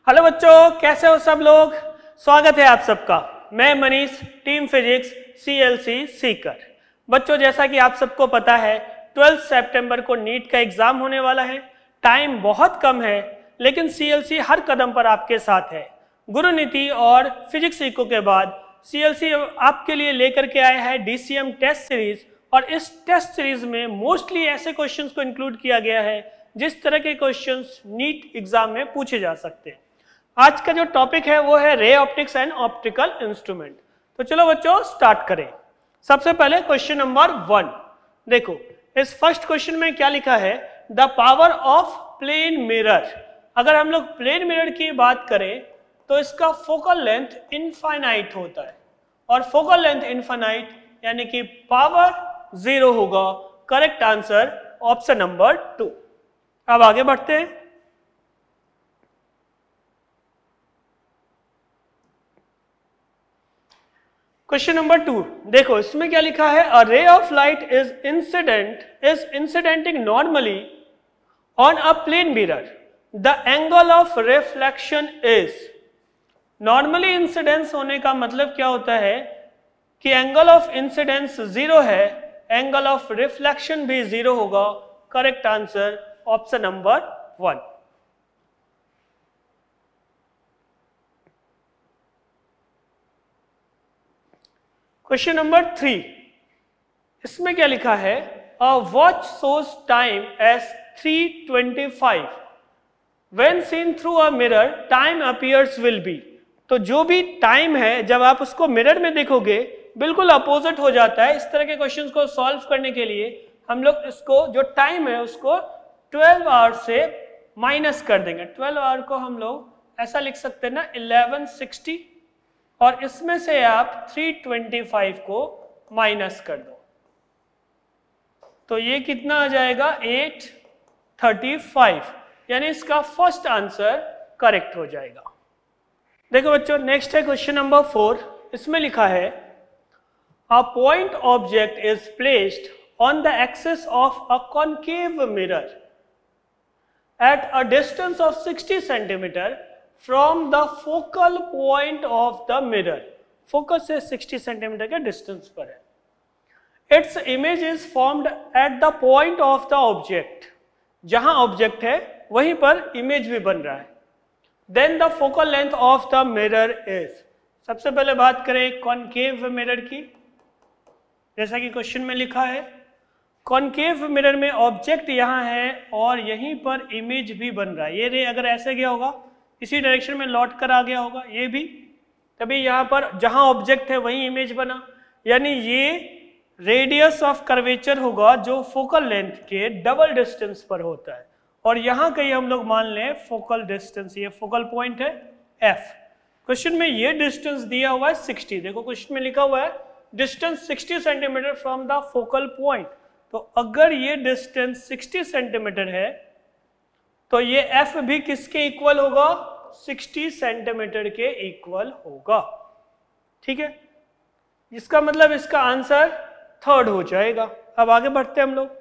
Hello बच्चों, कैसे हो सब लोग। स्वागत है आप सबका। मैं Manish, team physics CLC Sikar. बच्चों, जैसा कि आप सबको पता है 12 सितंबर को नीट का एग्जाम होने वाला है। टाइम बहुत कम है, लेकिन सीएलसी हर कदम पर आपके साथ है। गुरुनीति और फिजिक्स इको के बाद सीएलसी आपके लिए लेकर के आया है डीसीएम टेस्ट सीरीज, और इस टेस्ट सीरीज में मोस्टली ऐसे क्वेश्चंस को इंक्लूड किया गया है जिस तरह के क्वेश्चंस नीट एग्जाम में पूछे जा सकते हैं। आज का जो टॉपिक है वो है ray optics and optical instrument. तो चलो बच्चों स्टार्ट करें। सबसे पहले क्वेश्चन नंबर 1 देखो। इस फर्स्ट क्वेश्चन में क्या लिखा है, the power of plane mirror. अगर हम लोग प्लेन मिरर की बात करें तो इसका फोकल लेंथ इनफाइनाइट होता है, और फोकल लेंथ इनफाइनाइट यानी कि पावर 0 होगा। Correct answer option number 2। अब आगे बढ़ते हैं। क्वेश्चन नंबर 2 देखो, इसमें क्या लिखा है, a ray of light is incidenting normally on a plane mirror, the angle of reflection is. Normally incidence होने का मतलब क्या होता है कि एंगल ऑफ इंसिडेंस 0 है, एंगल ऑफ रिफ्लेक्शन भी 0 होगा। Correct answer option number 1। Question number 3, इसमें क्या लिखा है, a watch shows time as 3:25 when seen through a mirror time appears will be. तो जो भी टाइम है जब आप उसको मिरर में देखोगे बिल्कुल अपोजिट हो जाता है। इस तरह के क्वेश्चंस को सॉल्व करने के लिए हम लोग इसको जो टाइम है उसको 12 आवर से माइनस कर देंगे। 12 आवर को हम लोग ऐसा लिख सकते हैं ना 1160, और इसमें से आप 325 को माइनस कर दो तो ये कितना आ जाएगा 835, यानी इसका फर्स्ट आंसर करेक्ट हो जाएगा। देखो बच्चों, नेक्स्ट है क्वेश्चन नंबर 4। इसमें लिखा है, a point object is placed on the axis of a concave mirror at a distance of 60 centimetre from the focal point of the mirror. Focus से 60 centimetre के डिस्टेंस पर है। Its image is formed at the point of the object. जहां object है वहीं पर image भी बन रहा है। Then the focal length of the mirror is. सबसे पहले बात करें कॉनकेव मिरर की। जैसा कि क्वेश्चन में लिखा है, कॉनकेव मिरर में ऑब्जेक्ट यहां है और यहीं पर इमेज भी बन रहा है। ये रे अगर ऐसे गया होगा, इसी डायरेक्शन में लौट कर आ गया होगा, ये भी तभी यहाँ पर जहां ऑब्जेक्ट है वहीं इमेज बना, यानी ये रेडियस ऑफ कर्वेचर होगा जो फोकल लेंथ के डबल डिस्टेंस पर होता है। और यहाँ कहीं हम लोग मान लें फोकल डिस्टेंस, ये फोकल पॉइंट है F। क्वेश्चन में ये डिस्टेंस दिया हुआ है 60। देखो क्वेश्चन में लिखा हुआ है distance 60 centimetre from the focal point. तो अगर ये डिस्टेंस 60 सेंटीमीटर है तो ये F भी किसके इक्वल होगा, 60 सेंटीमीटर के इक्वल होगा। ठीक है, इसका मतलब इसका आंसर 3rd हो जाएगा। अब आगे बढ़ते हैं हम लोग।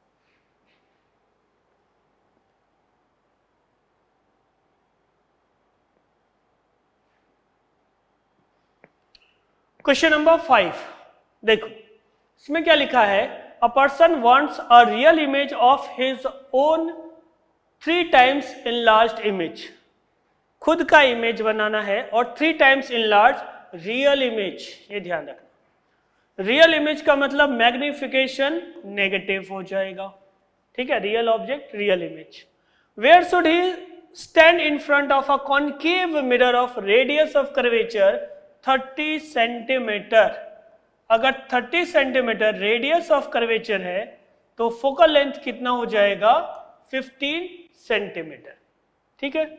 क्वेश्चन नंबर 5 देखो, इसमें क्या लिखा है, a person wants a real image of his own 3 times enlarged image. खुद का इमेज बनाना है और 3 टाइम्स इनलार्ज रियल इमेज। ये ध्यान रखना, रियल इमेज का मतलब मैग्निफिकेशन नेगेटिव हो जाएगा। ठीक है, real object real image. Where should he stand in front of a concave mirror of radius of curvature 30 centimetre. अगर 30 सेंटीमीटर रेडियस ऑफ कर्वेचर है तो फोकल लेंथ कितना हो जाएगा, 15 सेंटीमीटर। ठीक है,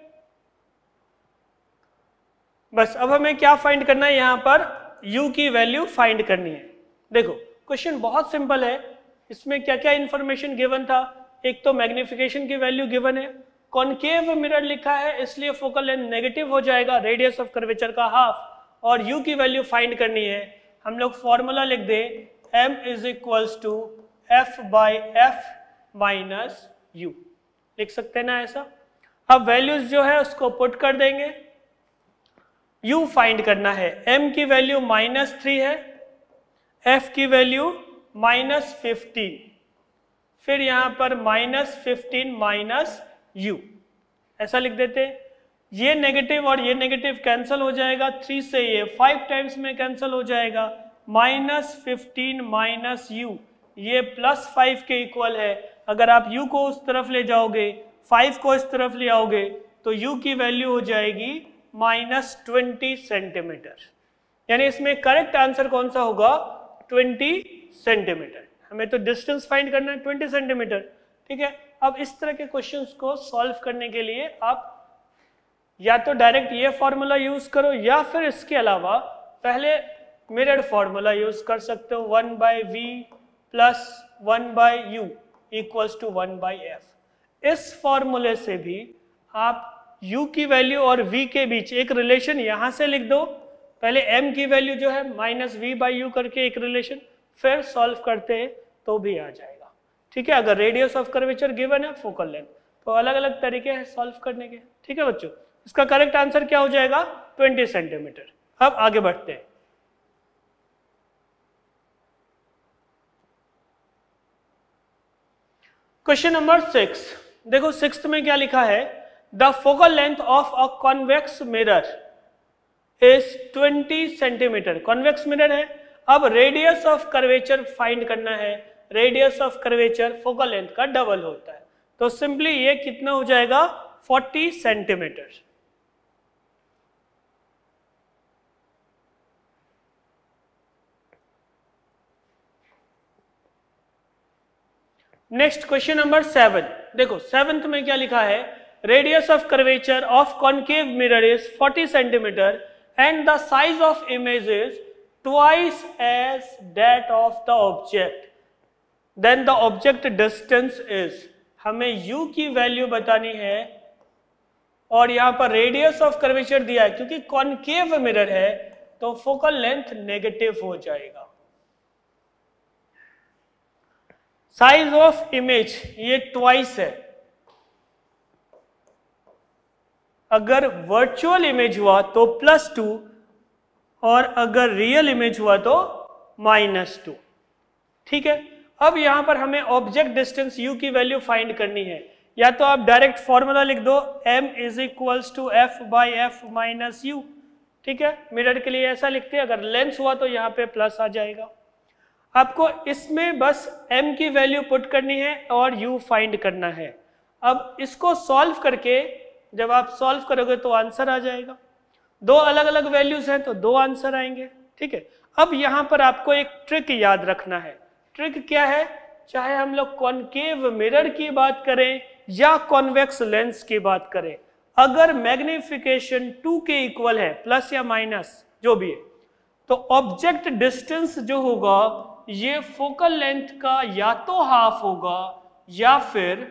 बस अब हमें क्या फाइंड करना है, यहां पर u की वैल्यू फाइंड करनी है। देखो क्वेश्चन बहुत सिंपल है। इसमें क्या क्या इंफॉर्मेशन गिवन था, एक तो मैग्निफिकेशन की वैल्यू गिवन है, कॉनकेव मिरर लिखा है इसलिए फोकल लेंथ नेगेटिव हो जाएगा, रेडियस ऑफ कर्वेचर का हाफ, और u की वैल्यू फाइंड करनी है। हम लोग फॉर्मूला लिख दे, m is equals to f by f minus u, लिख सकते हैं ना ऐसा। अब वैल्यूज जो है उसको पुट कर देंगे। u फाइंड करना है, m की वैल्यू -3 है, f की वैल्यू -15, फिर यहां पर -15 माइनस u, ऐसा लिख देते हैं। ये नेगेटिव और ये नेगेटिव कैंसिल हो जाएगा, 3 से ये 5 टाइम्स में कैंसिल हो जाएगा, -15 माइनस u, ये +5 के इक्वल है। अगर आप u को उस तरफ ले जाओगे, 5 को इस तरफ ले आओगे, तो u की वैल्यू हो जाएगी -20 सेंटीमीटर। यानी इसमें करेक्ट आंसर कौन सा होगा? 20 सेंटीमीटर। हमें तो डिस्टेंस फाइंड करना है 20 सेंटीमीटर, ठीक है। अब इस तरह के क्वेश्चंस को सॉल्व करने के लिए आप या तो डायरेक्ट ये फॉर्मूला यूज करो, या फिर इसके अलावा पहले मिरर्ड फॉर्मूला यूज कर सकते हो, 1/v plus 1/u equals to 1/f। इस फॉर्मूले से भी आप u की वैल्यू और v के बीच एक रिलेशन यहां से लिख दो, पहले m की वैल्यू जो है -v/u करके एक रिलेशन, फिर सॉल्व करते हैं तो भी आ जाएगा, ठीक है। अगर रेडियस ऑफ कर्वेचर गिवन है, फोकल लेंथ, तो अलग अलग तरीके हैं सॉल्व करने के, ठीक है बच्चों। इसका करेक्ट आंसर क्या हो जाएगा? 20 सेंटीमीटर। अब आगे बढ़ते हैं। क्वेश्चन नंबर 6, देखो 6th में क्या लिखा है? The focal length of a convex mirror is 20 centimetre. Convex mirror है, अब रेडियस ऑफ कर्वेचर फाइंड करना है। Radius of curvature focal length का डबल होता है, तो सिंपली ये कितना हो जाएगा? 40 सेंटीमीटर। नेक्स्ट क्वेश्चन नंबर 7, देखो 7th में क्या लिखा है? Radius of curvature of concave mirror is 40 centimetre and the size of image is twice as that of the object, then the object distance is. हमें u की value बतानी है और यहां पर रेडियस ऑफ कर्वेचर दिया है, क्योंकि कॉन्केव मिरर है तो फोकल लेंथ नेगेटिव हो जाएगा। साइज ऑफ इमेज ये ट्वाइस है, अगर वर्चुअल इमेज हुआ तो +2 और अगर रियल इमेज हुआ तो -2, ठीक है। अब यहां पर हमें ऑब्जेक्ट डिस्टेंस u की वैल्यू फाइंड करनी है, या तो आप डायरेक्ट फॉर्मूला लिख दो, m = f/f - u, ठीक है। मिरर के लिए ऐसा लिखते हैं, अगर लेंस हुआ तो यहाँ पे प्लस आ जाएगा। आपको इसमें बस m की वैल्यू पुट करनी है और u फाइंड करना है। अब इसको सॉल्व करके जब आप सॉल्व करोगे तो आंसर आ जाएगा। दो अलग अलग वैल्यूज हैं तो दो आंसर आएंगे, ठीक है। अब यहाँ पर आपको एक ट्रिक याद रखना है। ट्रिक क्या है? चाहे हम लोग कॉन्केव मिरर की बात करें या कॉन्वेक्स लेंस की बात करें, अगर मैग्निफिकेशन 2 के इक्वल है, प्लस या माइनस जो भी है, तो ऑब्जेक्ट डिस्टेंस जो होगा ये फोकल लेंथ का या तो हाफ होगा या फिर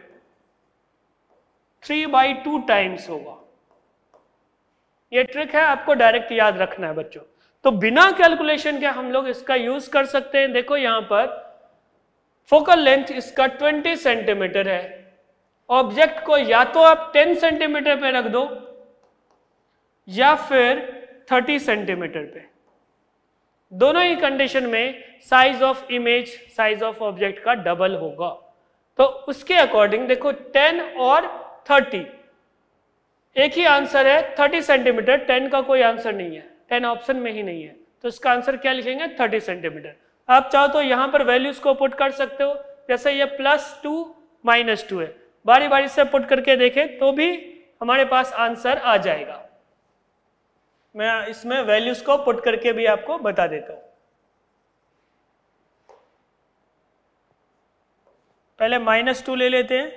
3/2 टाइम्स होगा। ये ट्रिक है, आपको डायरेक्ट याद रखना है बच्चों। तो बिना कैलकुलेशन के हम लोग इसका यूज कर सकते हैं। देखो यहां पर फोकल लेंथ इसका 20 सेंटीमीटर है, ऑब्जेक्ट को या तो आप 10 सेंटीमीटर पे रख दो या फिर 30 सेंटीमीटर पे। दोनों ही कंडीशन में size of image size of object का डबल होगा। तो उसके अकॉर्डिंग देखो 10 और 30 एक ही आंसर है, 30 सेंटीमीटर। 10 का कोई आंसर नहीं है, 10 ऑप्शन में ही नहीं है, तो इसका आंसर क्या लिखेंगे? 30 सेंटीमीटर। आप चाहो तो यहां पर वैल्यूज को पुट कर सकते हो, जैसे ये +2 -2 है, बारी बारी से पुट करके देखें तो भी हमारे पास आंसर आ जाएगा। मैं इसमें वैल्यूज को पुट करके भी आपको बता देता हूं। पहले -2 ले लेते हैं।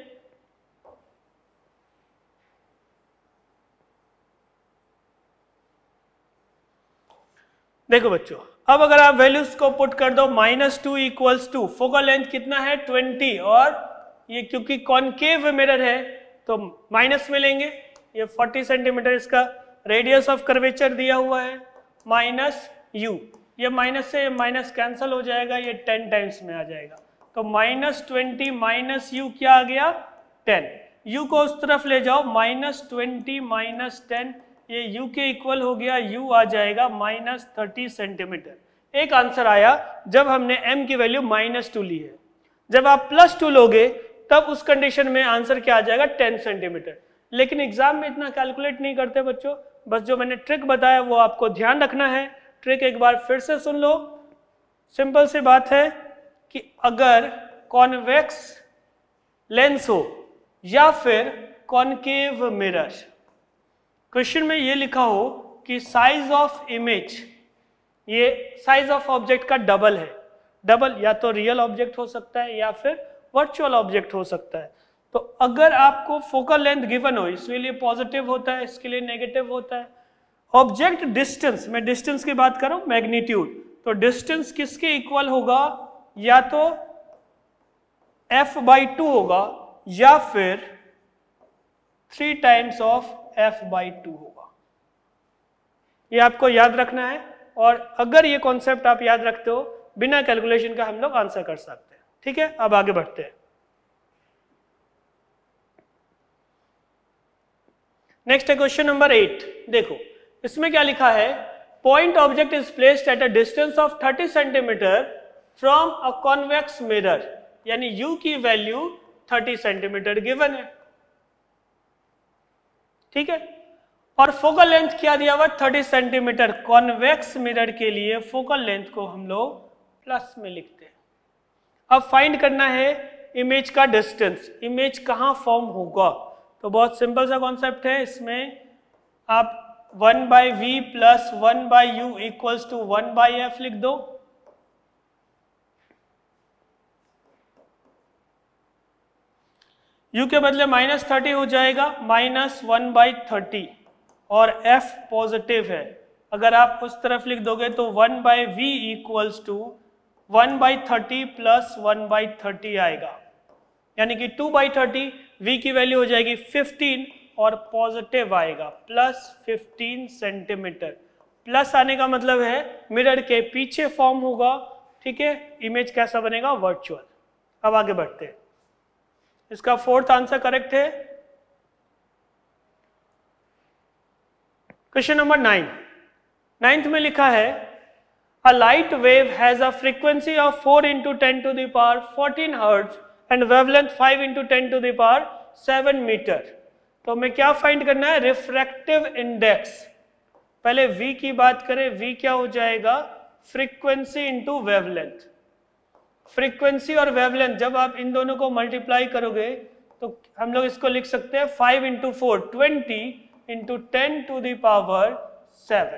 देखो बच्चों, अब अगर आप वैल्यूज को पुट कर दो, -2 इक्वल्स टू फोकल लेंथ कितना है? 20, और ये क्योंकि कॉन्केव मिरर है तो माइनस में लेंगे, ये 40 सेंटीमीटर इसका रेडियस ऑफ कर्वेचर दिया हुआ है, -u, ये माइनस से माइनस कैंसल हो जाएगा, ये 10 टाइम्स में आ जाएगा। तो -20 - u क्या आ गया? 10। u को उस तरफ ले जाओ, -20 -10, ये u के इक्वल हो गया, u आ जाएगा -30 सेंटीमीटर। एक आंसर आया जब हमने m की वैल्यू -2 ली है। जब आप +2 लोगे तब उस कंडीशन में आंसर क्या आ जाएगा, 10 सेंटीमीटर। लेकिन एग्जाम में इतना कैलकुलेट नहीं करते बच्चों, बस जो मैंने ट्रिक बताया वो आपको ध्यान रखना है। ट्रिक एक बार फिर से सुन लो। सिंपल सी बात है कि अगर कॉन्वेक्स लेंस हो या फिर कॉनकेव मिरर, क्वेश्चन में ये लिखा हो कि साइज ऑफ इमेज, ये साइज ऑफ ऑब्जेक्ट का डबल है। डबल या तो रियल ऑब्जेक्ट हो सकता है या फिर वर्चुअल ऑब्जेक्ट हो सकता है। तो अगर आपको फोकल लेंथ गिवन हो, इसके लिए पॉजिटिव होता है, इसके लिए नेगेटिव होता है। ऑब्जेक्ट डिस्टेंस, मैं डिस्टेंस की बात कर रहा हूं, मैग्नीट्यूड, तो डिस्टेंस किसके इक्वल होगा, या तो f/2 होगा या फिर 3 टाइम्स ऑफ f/2 होगा। ये आपको याद रखना है, और अगर ये कॉन्सेप्ट आप याद रखते हो बिना कैलकुलेशन का हम लोग आंसर कर सकते हैं। ठीक है, अब आगे बढ़ते हैं। नेक्स्ट है क्वेश्चन नंबर 8। देखो इसमें क्या लिखा है, point object is placed at a distance of 30 centimetre from a convex mirror, यानी u की वैल्यू 30 सेंटीमीटर गिवन है। ठीक है, और फोकल लेंथ क्या दिया हुआ, 30 सेंटीमीटर। कॉन्वेक्स मिरर के लिए फोकल लेंथ को हम लोग प्लस में लिखते हैं। अब फाइंड करना है इमेज का डिस्टेंस, इमेज कहाँ फॉर्म होगा। तो बहुत सिंपल सा कॉन्सेप्ट है, इसमें आप 1/v plus 1/u equals to 1/f लिख दो। u के बदले -30 हो जाएगा, -1/30, और f पॉजिटिव है। अगर आप उस तरफ लिख दोगे तो 1/v इक्वल्स टू 1/30 प्लस 1/30 आएगा, यानी कि 2/30, v की वैल्यू हो जाएगी 15 और पॉजिटिव आएगा +15 सेंटीमीटर। प्लस आने का मतलब है मिरर के पीछे फॉर्म होगा। ठीक है, इमेज कैसा बनेगा, वर्चुअल। अब आगे बढ़ते हैं, इसका 4th आंसर करेक्ट है। Question number 9। 9th में लिखा है, a light wave has a frequency of 4 × 10⁻14 Hz and wavelength 5 × 10⁻7 metre. तो हमें क्या फाइंड करना है, रिफ्रैक्टिव इंडेक्स। पहले v की बात करें, v क्या हो जाएगा, फ्रीक्वेंसी इंटू वेवलेंथ। फ्रीक्वेंसी और वेवलेंथ जब आप इन दोनों को मल्टीप्लाई करोगे तो हम लोग इसको लिख सकते हैं 5 × 4, 20 × 10⁻7,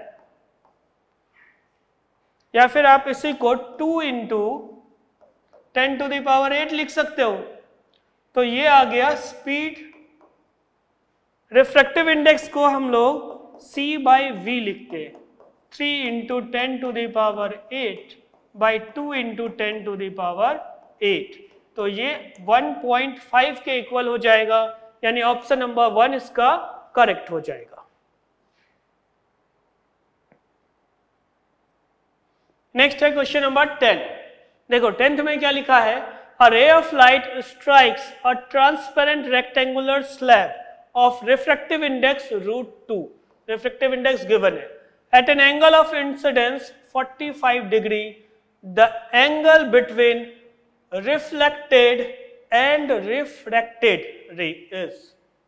या फिर आप इसी को 2 × 10⁸ लिख सकते हो। तो ये आ गया स्पीड। रिफ्रैक्टिव इंडेक्स को हम लोग c/v लिखते हैं, 3 × 10⁸ 2 × 10⁸। तो ये 1.5 के इक्वल हो जाएगा, यानी ऑप्शन नंबर 1 इसका करेक्ट हो जाएगा। नेक्स्ट है क्वेश्चन नंबर 10। देखो 10th में क्या लिखा है, a ray of light strikes a transparent rectangular slab of refractive index √2, refractive index given है, at an angle of incidence 45 degree, the angle between reflected and refracted ray is।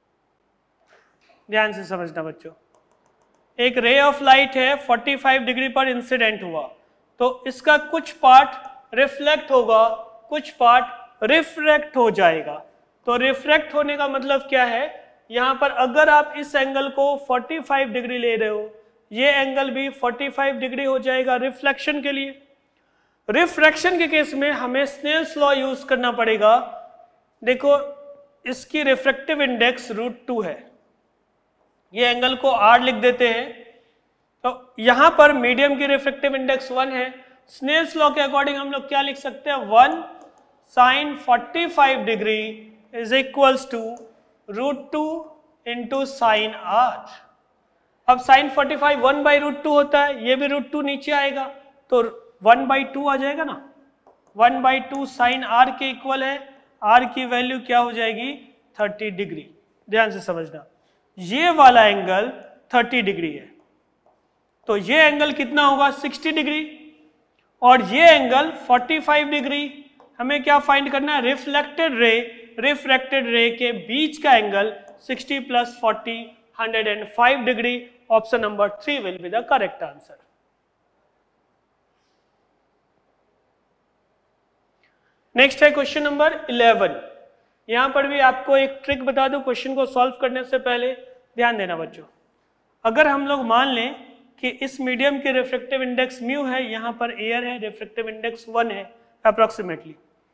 ध्यान से समझना बच्चों, एक रे ऑफ लाइट है, 45 degree पर incident हुआ, तो इसका कुछ पार्ट रिफ्लेक्ट होगा, कुछ पार्ट रिफ्रैक्ट हो जाएगा। तो रिफ्रैक्ट होने का मतलब क्या है, यहां पर अगर आप इस एंगल को 45 डिग्री ले रहे हो, ये एंगल भी 45 डिग्री हो जाएगा रिफ्लेक्शन के लिए। रिफ्रैक्शन के केस में हमें स्नेल्स लॉ यूज करना पड़ेगा। देखो इसकी रिफ्रैक्टिव इंडेक्स √2 है, ये एंगल को r लिख देते हैं। तो यहां पर मीडियम की रिफ्रैक्टिव इंडेक्स 1 है। स्नेल्स लॉ के अकॉर्डिंग हम लोग क्या लिख सकते हैं, 1 sin 45 degree is equals to √2 into sine r। अब sin 45 1/√2 होता है, ये भी √2 नीचे आएगा तो 1/2 आ जाएगा ना, 1/2 sin r के इक्वल है। r की वैल्यू क्या हो जाएगी, 30 डिग्री। ध्यान से समझना, ये वाला एंगल 30 डिग्री है, तो ये एंगल कितना होगा 60 डिग्री, और ये एंगल 45 डिग्री। हमें क्या फाइंड करना है, रिफ्लेक्टेड रे के बीच का angle 60 + 40 105 degree. Option number 3 will be the correct answer. Next है क्वेश्चन नंबर 11। यहां पर भी आपको एक ट्रिक बता दूं क्वेश्चन को सॉल्व करने से पहले, ध्यान देना बच्चों। अगर हम लोग मान लें कि इस मीडियम के रिफ्रैक्टिव इंडेक्स म्यू है, यहां पर एयर है, रिफ्रैक्टिव इंडेक्स 1 है अप्रोक्सीमेटली,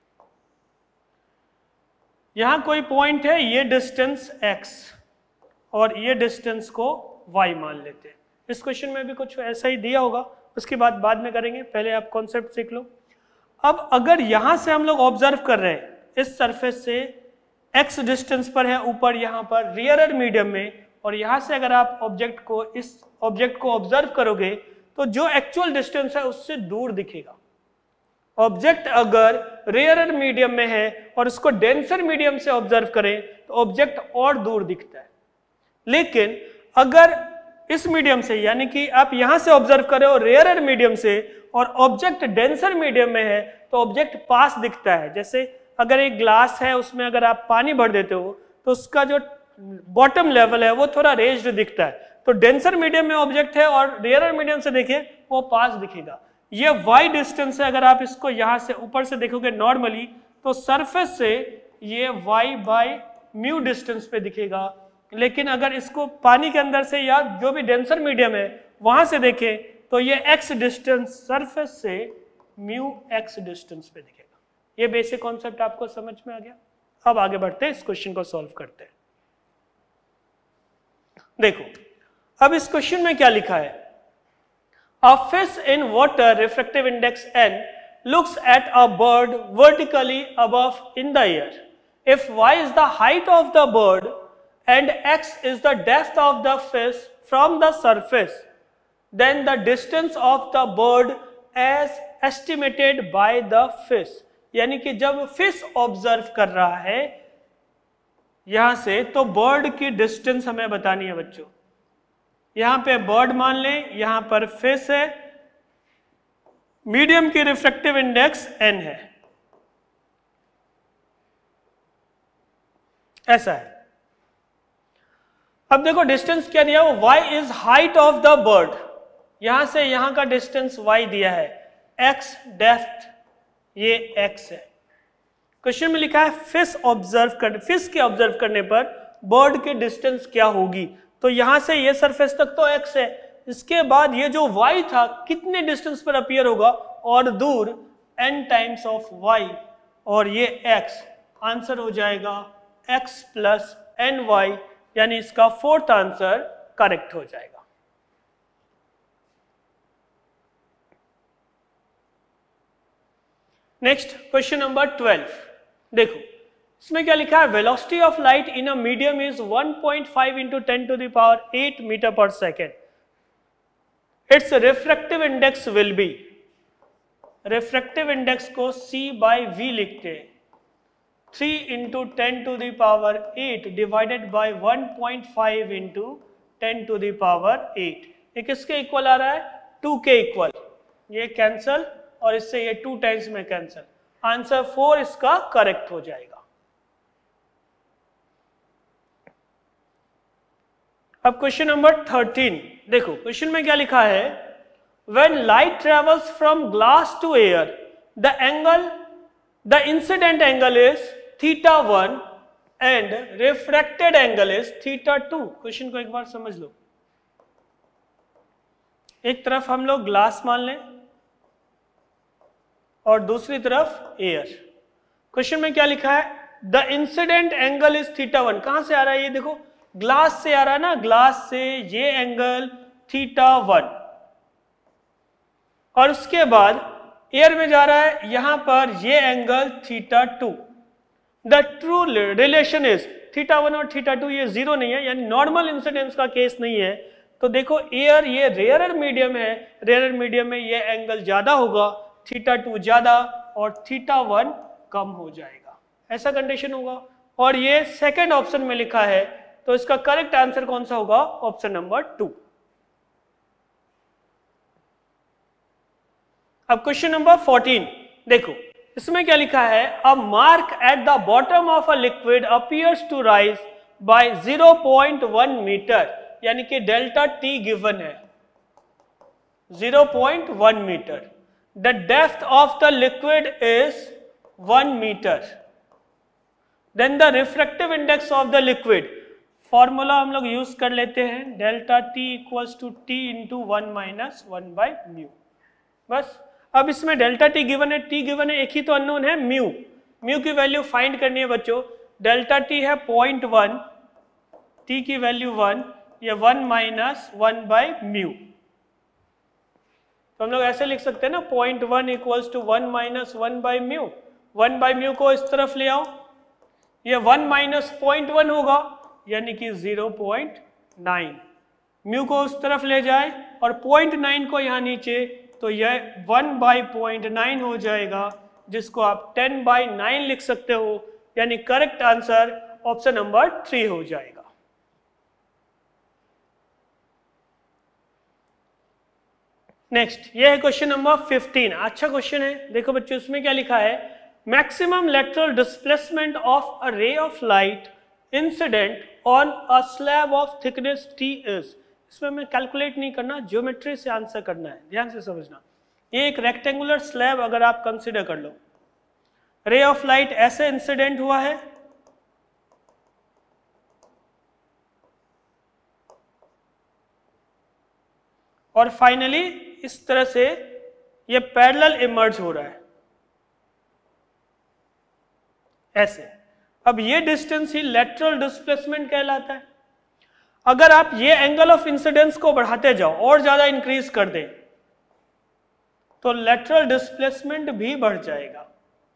यहां कोई पॉइंट है, ये डिस्टेंस x और ये डिस्टेंस को y मान लेते हैं। इस क्वेश्चन में भी कुछ ऐसा ही दिया होगा, उसकी बात बाद में करेंगे, पहले आप कॉन्सेप्ट सीख लो। अब अगर यहां से हम लोग ऑब्जर्व कर रहे हैं, इस सरफेस से x डिस्टेंस पर है ऊपर, यहां पर रियर मीडियम में, और यहां से अगर आप इस ऑब्जेक्ट को ऑब्जर्व करोगे तो जो एक्चुअल डिस्टेंस है उससे दूर दिखेगा। ऑब्जेक्ट अगर रेयर मीडियम में है और उसको डेंसर मीडियम से ऑब्जर्व करें तो ऑब्जेक्ट और दूर दिखता है। लेकिन अगर इस मीडियम से, यानी कि आप यहां से ऑब्जर्व कर रहे हो रेयर मीडियम से और ऑब्जेक्ट डेंसर मीडियम में है, तो ऑब्जेक्ट पास दिखता है। जैसे अगर एक ग्लास है, उसमें अगर आप पानी भर देते हो तो उसका जो बॉटम लेवल है वो थोड़ा रेज्ड दिखता है। तो डेंसर मीडियम में ऑब्जेक्ट है और रेयर मीडियम से देखें वो पास दिखेगा। ये y डिस्टेंस है, अगर आप इसको यहां से ऊपर से देखोगे नॉर्मली तो सरफेस से ये y/μ डिस्टेंस पे दिखेगा। लेकिन अगर इसको पानी के अंदर से या जो भी डेंसर मीडियम है वहां से देखें तो ये x डिस्टेंस सरफेस से μx डिस्टेंस पे दिखेगा। ये बेसिक कॉन्सेप्ट आपको समझ में आ गया। अब आगे बढ़ते हैं, इस क्वेश्चन को सॉल्व करते हैं। देखो अब इस क्वेश्चन में क्या लिखा है, A fish in water refractive index n looks at a bird vertically above in the air. If y is the height of the bird and x is the depth of the fish from the surface, then the distance of the bird as estimated by the fish. यानी कि जब fish observe कर रहा है यहां से, तो bird की डिस्टेंस हमें बतानी है बच्चों। यहां पे बर्ड मान लें, यहां पर फिश है, मीडियम की रिफ्रैक्टिव इंडेक्स n है, ऐसा है। अब देखो डिस्टेंस क्या दिया, वो y is height of the bird, यहां से यहां का डिस्टेंस y दिया है, x डेप्थ ये x है। क्वेश्चन में लिखा है फिश के ऑब्जर्व करने पर बर्ड की डिस्टेंस क्या होगी। तो यहां से ये सरफेस तक तो x है, इसके बाद ये जो y था कितने डिस्टेंस पर अपीयर होगा और दूर n टाइम्स ऑफ y, और ये x, आंसर हो जाएगा x + ny, यानी इसका फोर्थ आंसर करेक्ट हो जाएगा। Next question number 12। देखो इसमें क्या लिखा है, velocity of light in a medium is 1.5 × 10⁸ metre पर second. Its refractive index will be, refractive index को c/v लिखते हैं, 3 × 10⁸ डिवाइडेड बाय 1.5 × 10⁸। ये किसके इक्वल आ रहा है, 2 के इक्वल। ये कैंसल और इससे ये 2 टाइम्स में कैंसल, आंसर 4 इसका करेक्ट हो जाएगा। अब क्वेश्चन नंबर 13 देखो, क्वेश्चन में क्या लिखा है, when light travels from glass to air the incident angle is θ1 and refracted angle is θ2। Question को एक बार समझ लो, एक तरफ हम लोग ग्लास मान लें और दूसरी तरफ एयर। क्वेश्चन में क्या लिखा है, द इंसिडेंट एंगल इज θ1। कहां से आ रहा है, ये देखो ग्लास से आ रहा है ना, ग्लास से ये एंगल θ1, और उसके बाद एयर में जा रहा है, यहां पर ये angle θ2। The true relation is θ1 और θ2 ये जीरो नहीं है, यानी नॉर्मल इंसिडेंस का केस नहीं है। तो देखो एयर ये रेयर मीडियम है, रेयर मीडियम में ये एंगल ज्यादा होगा, θ2 ज्यादा और θ1 कम हो जाएगा, ऐसा कंडीशन होगा। और ये सेकंड ऑप्शन में लिखा है, तो इसका करेक्ट आंसर कौन सा होगा? Option number 2। अब क्वेश्चन नंबर 14 देखो, इसमें क्या लिखा है? A mark at the bottom of a liquid appears to rise by 0.1 metre, यानी कि डेल्टा टी गिवन है 0.1 metre. The depth of the liquid is 1 metre. Then the refractive index of the liquid, formula हम लोग use कर लेते हैं, delta T equals to T into 1 minus 1 by mu. बस अब इसमें डेल्टा टी गिवन है, टी गिवन है, एक ही तो अननोन है म्यू। म्यू की वैल्यू फाइंड करनी है बच्चों। डेल्टा टी है 0.1, टी की वैल्यू 1, ये 1 माइनस 1 बाई म्यू। तो हम लोग ऐसे लिख सकते हैं ना, 0.1 equals to 1 minus 1 by mu. 1 by mu को इस तरफ ले आओ, ये 1 माइनस 0.1 होगा, यानी कि 0.9। म्यू को उस तरफ ले जाए और 0.9 को यहाँ नीचे, तो यह 1 बाई 0.9 हो जाएगा, जिसको आप 10 बाई 9 लिख सकते हो, यानी करेक्ट आंसर ऑप्शन नंबर 3 हो जाएगा। नेक्स्ट ये है क्वेश्चन नंबर 15। अच्छा क्वेश्चन है, देखो बच्चों इसमें क्या लिखा है? Maximum lateral displacement of a ray of light incident on a slab of thickness t is. इसमें मैं कैलकुलेट नहीं करना, ज्योमेट्री से आंसर करना है, ध्यान से समझना। ये एक रेक्टेंगुलर स्लैब अगर आप कंसीडर कर लो, रे ऑफ लाइट ऐसे इंसिडेंट हुआ है, और फाइनली इस तरह से ये पैरेलल इमर्ज हो रहा है ऐसे। अब ये डिस्टेंस ही लेटरल डिस्प्लेसमेंट कहलाता है। अगर आप ये एंगल ऑफ इंसिडेंस को बढ़ाते जाओ और ज्यादा इंक्रीज कर दें, तो लेटरल डिस्प्लेसमेंट भी बढ़ जाएगा।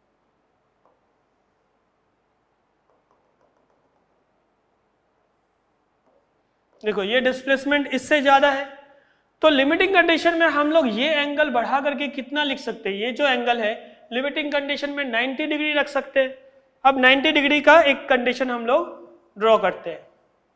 देखो ये डिस्प्लेसमेंट इससे ज्यादा है, तो लिमिटिंग कंडीशन में हम लोग ये एंगल बढ़ा करके कितना लिख सकते हैं? ये जो एंगल है लिमिटिंग कंडीशन में 90 डिग्री रख सकते हैं। अब 90 डिग्री का एक कंडीशन हम लोग ड्रॉ करते हैं।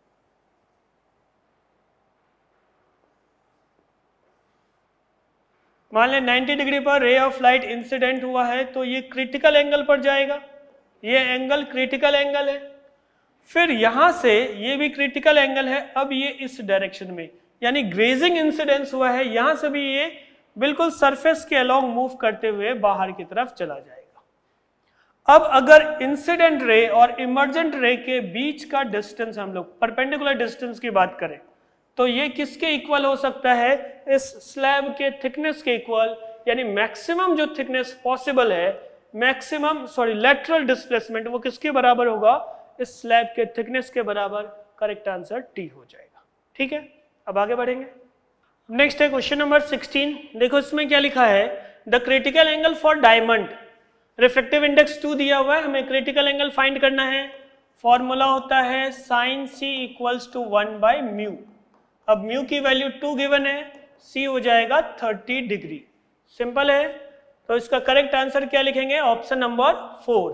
मान लें 90 डिग्री पर रे ऑफ लाइट इंसिडेंट हुआ है, तो ये क्रिटिकल एंगल पर जाएगा, ये एंगल क्रिटिकल एंगल है। फिर यहां से ये भी क्रिटिकल एंगल है, अब ये इस डायरेक्शन में, यानी ग्रेजिंग इंसिडेंस हुआ है, यहां से भी ये बिल्कुल सरफेस के अलोंग मूव करते हुए बाहर की तरफ चला जाएगा। अब अगर इंसिडेंट रे और इमर्जेंट रे के बीच का डिस्टेंस हम लोग परपेंडिकुलर डिस्टेंस की बात करें, तो ये किसके इक्वल हो सकता है? इस स्लैब के थिकनेस के इक्वल, यानी मैक्सिमम जो थिकनेस पॉसिबल है, लेटरल डिस्प्लेसमेंट वो किसके बराबर होगा? इस स्लैब के थिकनेस के बराबर। करेक्ट आंसर टी हो जाएगा। ठीक है, अब आगे बढ़ेंगे। नेक्स्ट है क्वेश्चन नंबर 16। देखो इसमें क्या लिखा है? The critical angle for diamond, refractive index 2 दिया हुआ है, हमें क्रिटिकल एंगल फाइंड करना है। फॉर्मूला होता है sine C equals to 1 by mu. अब म्यू की वैल्यू 2 गिवन है, सी हो जाएगा 30 डिग्री। सिंपल है, तो इसका करेक्ट आंसर क्या लिखेंगे? Option number 4।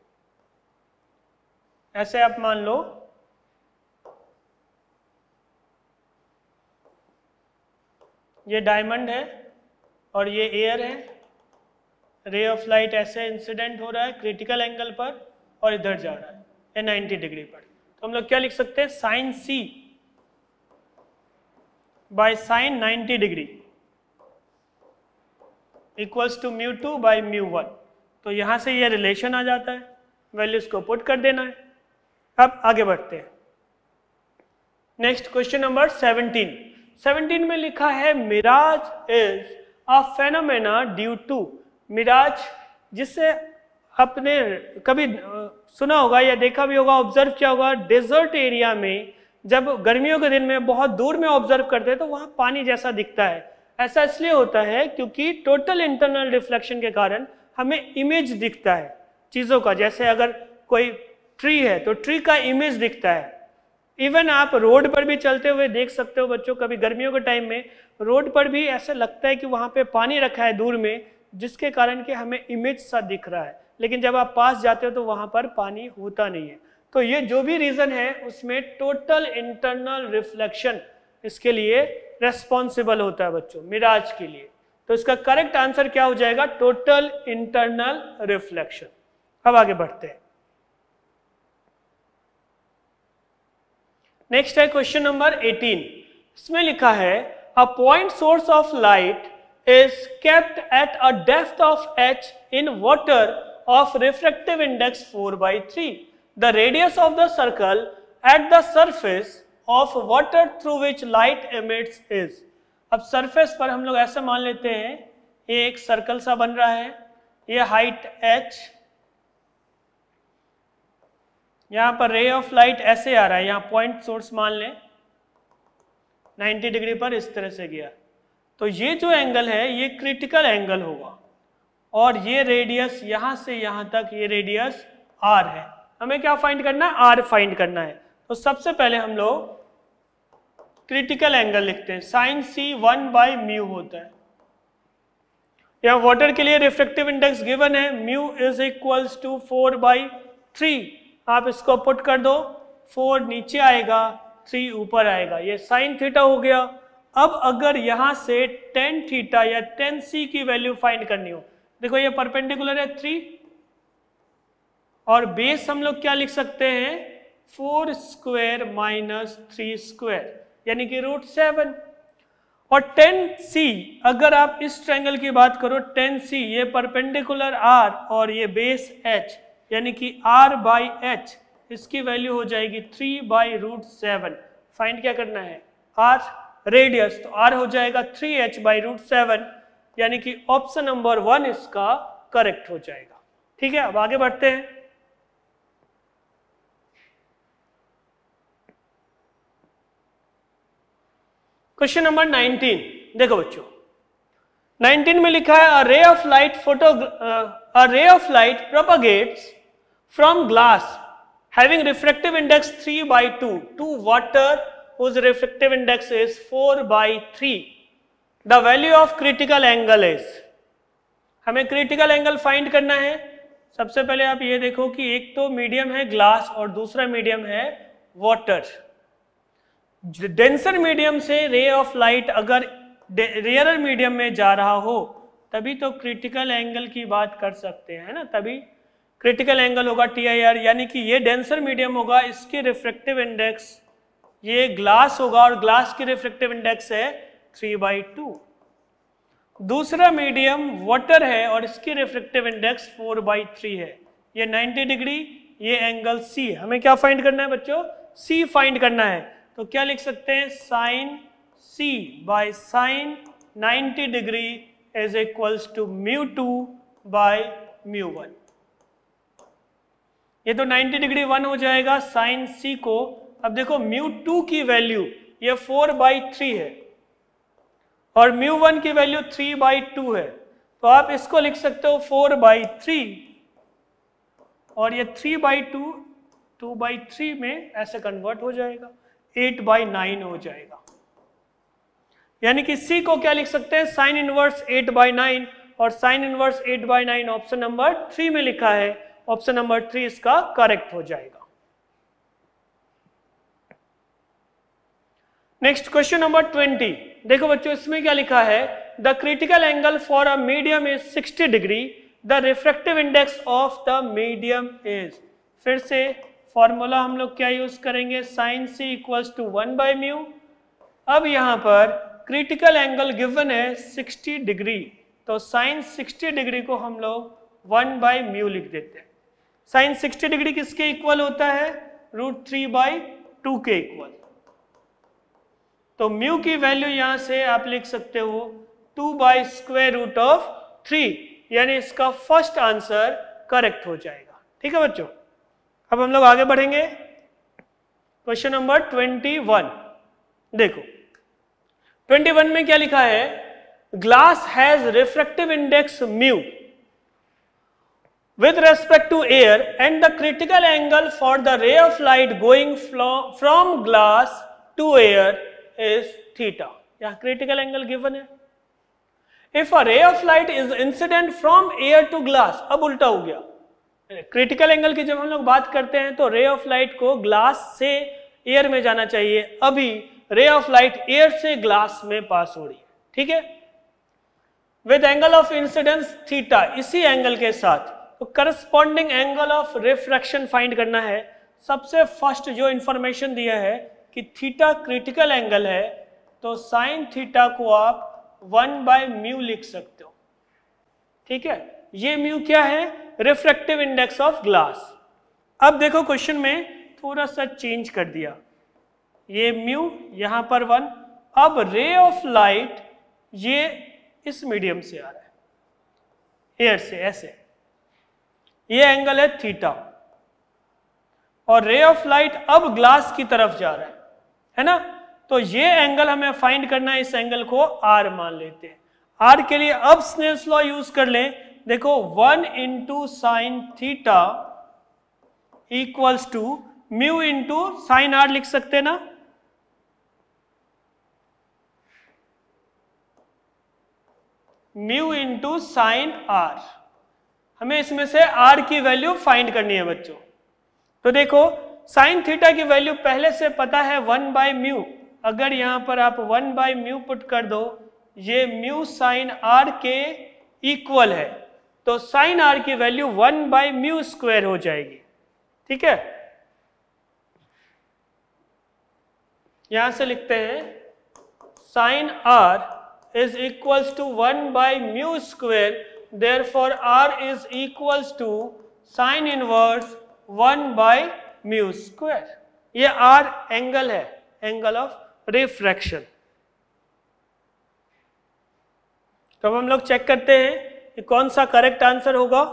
ऐसे आप मान लो ये डायमंड है और ये एयर है, रे ऑफ लाइट ऐसे इंसिडेंट हो रहा है क्रिटिकल एंगल पर और इधर जा रहा है ये 90 डिग्री पर। तो हम लोग क्या लिख सकते हैं? Sine C by sine 90 degree equals to mu 2 by mu 1। तो यहां से ये रिलेशन आ जाता है, वैल्यूज को पुट कर देना है। अब आगे बढ़ते हैं। नेक्स्ट क्वेश्चन नंबर 17 में लिखा है mirage is a phenomena due to. Mirage, जिससे आपने कभी सुना होगा या देखा भी होगा, ऑब्जर्व किया होगा, डेजर्ट एरिया में जब गर्मियों के दिन में बहुत दूर में ऑब्जर्व करते हैं तो वहां पानी जैसा दिखता है। ऐसा इसलिए होता है क्योंकि टोटल इंटरनल रिफ्लेक्शन के कारण हमें इमेज दिखता है चीजों का। जैसे अगर कोई ट्री है तो ट्री का इमेज दिखता है। इवन आप रोड पर भी चलते हुए देख सकते हो बच्चों, कभी गर्मियों के टाइम में रोड पर भी ऐसा लगता है कि वहां पे पानी रखा है दूर में, जिसके कारण कि हमें इमेज सा दिख रहा है, लेकिन जब आप पास जाते हो तो वहां पर पानी होता नहीं है। तो ये जो भी रीजन है उसमें टोटल इंटरनल रिफ्लेक्शन इसके लिए रेस्पॉन्सिबल होता है बच्चों, मिराज के लिए। तो इसका करेक्ट आंसर क्या हो जाएगा? Total internal reflection. अब आगे बढ़ते हैं। नेक्स्ट है क्वेश्चन नंबर 18। इसमें लिखा है a point source of light is kept at a depth of h in water of refractive index 4/3. The radius of the circle at the surface of water through which light emits is. अब surface पर हम लोग ऐसा मान लेते हैं ये एक सर्कल सा बन रहा है, ये हाइट h, यहां पर रे ऑफ लाइट ऐसे आ रहा है, यहां पॉइंट सोर्स मान लें 90 डिग्री पर इस तरह से गया, तो ये जो एंगल है ये क्रिटिकल एंगल होगा और ये रेडियस यहां से यहां तक ये रेडियस r है। हमें क्या फाइंड करना है? r फाइंड करना है। तो सबसे पहले हम लोग क्रिटिकल एंगल लिखते हैं, साइन c 1/μ होता है। यहां वाटर के लिए रिफ्रैक्टिव इंडेक्स गिवन है, μ इज इक्वल्स टू 4/3। आप इसको पुट कर दो, 4 नीचे आएगा 3 ऊपर आएगा, ये साइन थीटा हो गया। अब अगर यहां से tan थीटा या tan c की वैल्यू फाइंड करनी हो, देखो ये परपेंडिकुलर है 3 और बेस हम लोग क्या लिख सकते हैं? 4 स्क्वायर माइनस 3 स्क्वायर यानी कि √7। और tan c अगर आप इस ट्रायंगल की बात करो, tan c ये परपेंडिकुलर r और ये बेस h यानी कि r/h, इसकी वैल्यू हो जाएगी 3/√7। फाइंड क्या करना है? r रेडियस, तो r हो जाएगा 3h/√7 यानी कि ऑप्शन नंबर 1 इसका करेक्ट हो जाएगा। ठीक है, अब आगे बढ़ते हैं। क्वेश्चन नंबर 19 देखो बच्चों, 19 में लिखा है a ray of light propagates from glass having refractive index 3/2 to water whose refractive index is 4/3. The value of critical angle is. हमें क्रिटिकल एंगल फाइंड करना है। सबसे पहले आप ये देखो कि एक तो मीडियम है ग्लास और दूसरा मीडियम है वाटर। डेंसर मीडियम से रे ऑफ लाइट अगर रेयरर मीडियम में जा रहा हो तभी तो क्रिटिकल एंगल की बात कर सकते हैं ना, तभी क्रिटिकल एंगल होगा TIR, यानी कि ये डेंसर मीडियम होगा, इसके रिफ्रैक्टिव इंडेक्स, ये ग्लास होगा और ग्लास की रिफ्रैक्टिव इंडेक्स है 3/2। दूसरा मीडियम वाटर है और इसकी रिफ्रैक्टिव इंडेक्स 4/3 है। ये 90 डिग्री, ये एंगल C। हमें क्या फाइंड करना है बच्चों? C फाइंड करना है। तो क्या लिख सकते हैं? Sine C by sine 90 degree is equals to μ2/μ1। ये तो 90 डिग्री 1 हो जाएगा साइन C को। अब देखो μ2 की वैल्यू ये 4/3 है और μ1 की वैल्यू 3/2 है, तो आप इसको लिख सकते हो 4/3 और ये 3/2 2/3 में ऐसे कन्वर्ट हो जाएगा, 8/9 हो जाएगा। यानी कि C को क्या लिख सकते हैं? साइन इनवर्स 8/9 और साइन इनवर्स 8/9 ऑप्शन नंबर 3 में लिखा है, ऑप्शन नंबर 3 इसका करेक्ट हो जाएगा। नेक्स्ट क्वेश्चन नंबर 20 देखो बच्चों, इसमें क्या लिखा है? The critical angle for a medium is 60 degree, the refractive index of the medium is. फिर से फॉर्मूला हम लोग क्या यूज करेंगे? Sine C equals to 1/μ। अब यहां पर क्रिटिकल एंगल गिवन है 60 डिग्री, तो साइन 60 डिग्री को हम लोग 1/μ लिख देते हैं। साइन 60 डिग्री किसके इक्वल होता है? √3/2 के इक्वल। तो म्यू की वैल्यू यहां से आप लिख सकते हो 2/√3, यानी इसका फर्स्ट आंसर करेक्ट हो जाएगा। ठीक है बच्चों, अब हम लोग आगे बढ़ेंगे। क्वेश्चन नंबर 21 देखो, 21 में क्या लिखा है? Glass has refractive index mu with respect to air and the critical angle for the ray of light going from glass to air is theta. यहाँ critical angle given है। If a ray of light is incident from air to glass, अब उल्टा हो गया, critical angle की जब हम लोग बात करते हैं तो रे ऑफ लाइट को ग्लास से एयर में जाना चाहिए, अभी रे ऑफ लाइट एयर से ग्लास में पास हो रही है, ठीक है। With angle of incidence theta, इसी एंगल के साथ तो corresponding angle of refraction find करना है। सबसे फर्स्ट जो इंफॉर्मेशन दिया है कि थीटा क्रिटिकल एंगल है, तो साइन थीटा को आप 1/μ लिख सकते हो, ठीक है। ये म्यू क्या है? Refractive index of glass. अब देखो क्वेश्चन में थोड़ा सा चेंज कर दिया, ये म्यू यहां पर 1, अब रे ऑफ लाइट ये इस मीडियम से आ रहा है, एयर से, ऐसे, ये एंगल है थीटा, और रे ऑफ लाइट अब ग्लास की तरफ जा रहा है ना। तो ये एंगल हमें फाइंड करना है, इस एंगल को आर मान लेते हैं। आर के लिए अब स्नेल्स लॉ यूज कर लें, देखो 1 into sine theta equals to mu into sine R लिख सकते हैं ना। म्यू इंटू साइन आर, हमें इसमें से आर की वैल्यू फाइंड करनी है बच्चों। तो देखो साइन थीटा की वैल्यू पहले से पता है 1/μ, अगर यहां पर आप 1/μ पुट कर दो, ये म्यू साइन आर के इक्वल है, तो साइन आर की वैल्यू 1/μ² हो जाएगी, ठीक है। यहां से लिखते हैं sine R is equals to 1/μ², therefore R is equals to sine inverse 1/μ²। ये आर एंगल है, एंगल ऑफ रिफ्रैक्शन। तो अब हम लोग चेक करते हैं कि कौन सा करेक्ट आंसर होगा।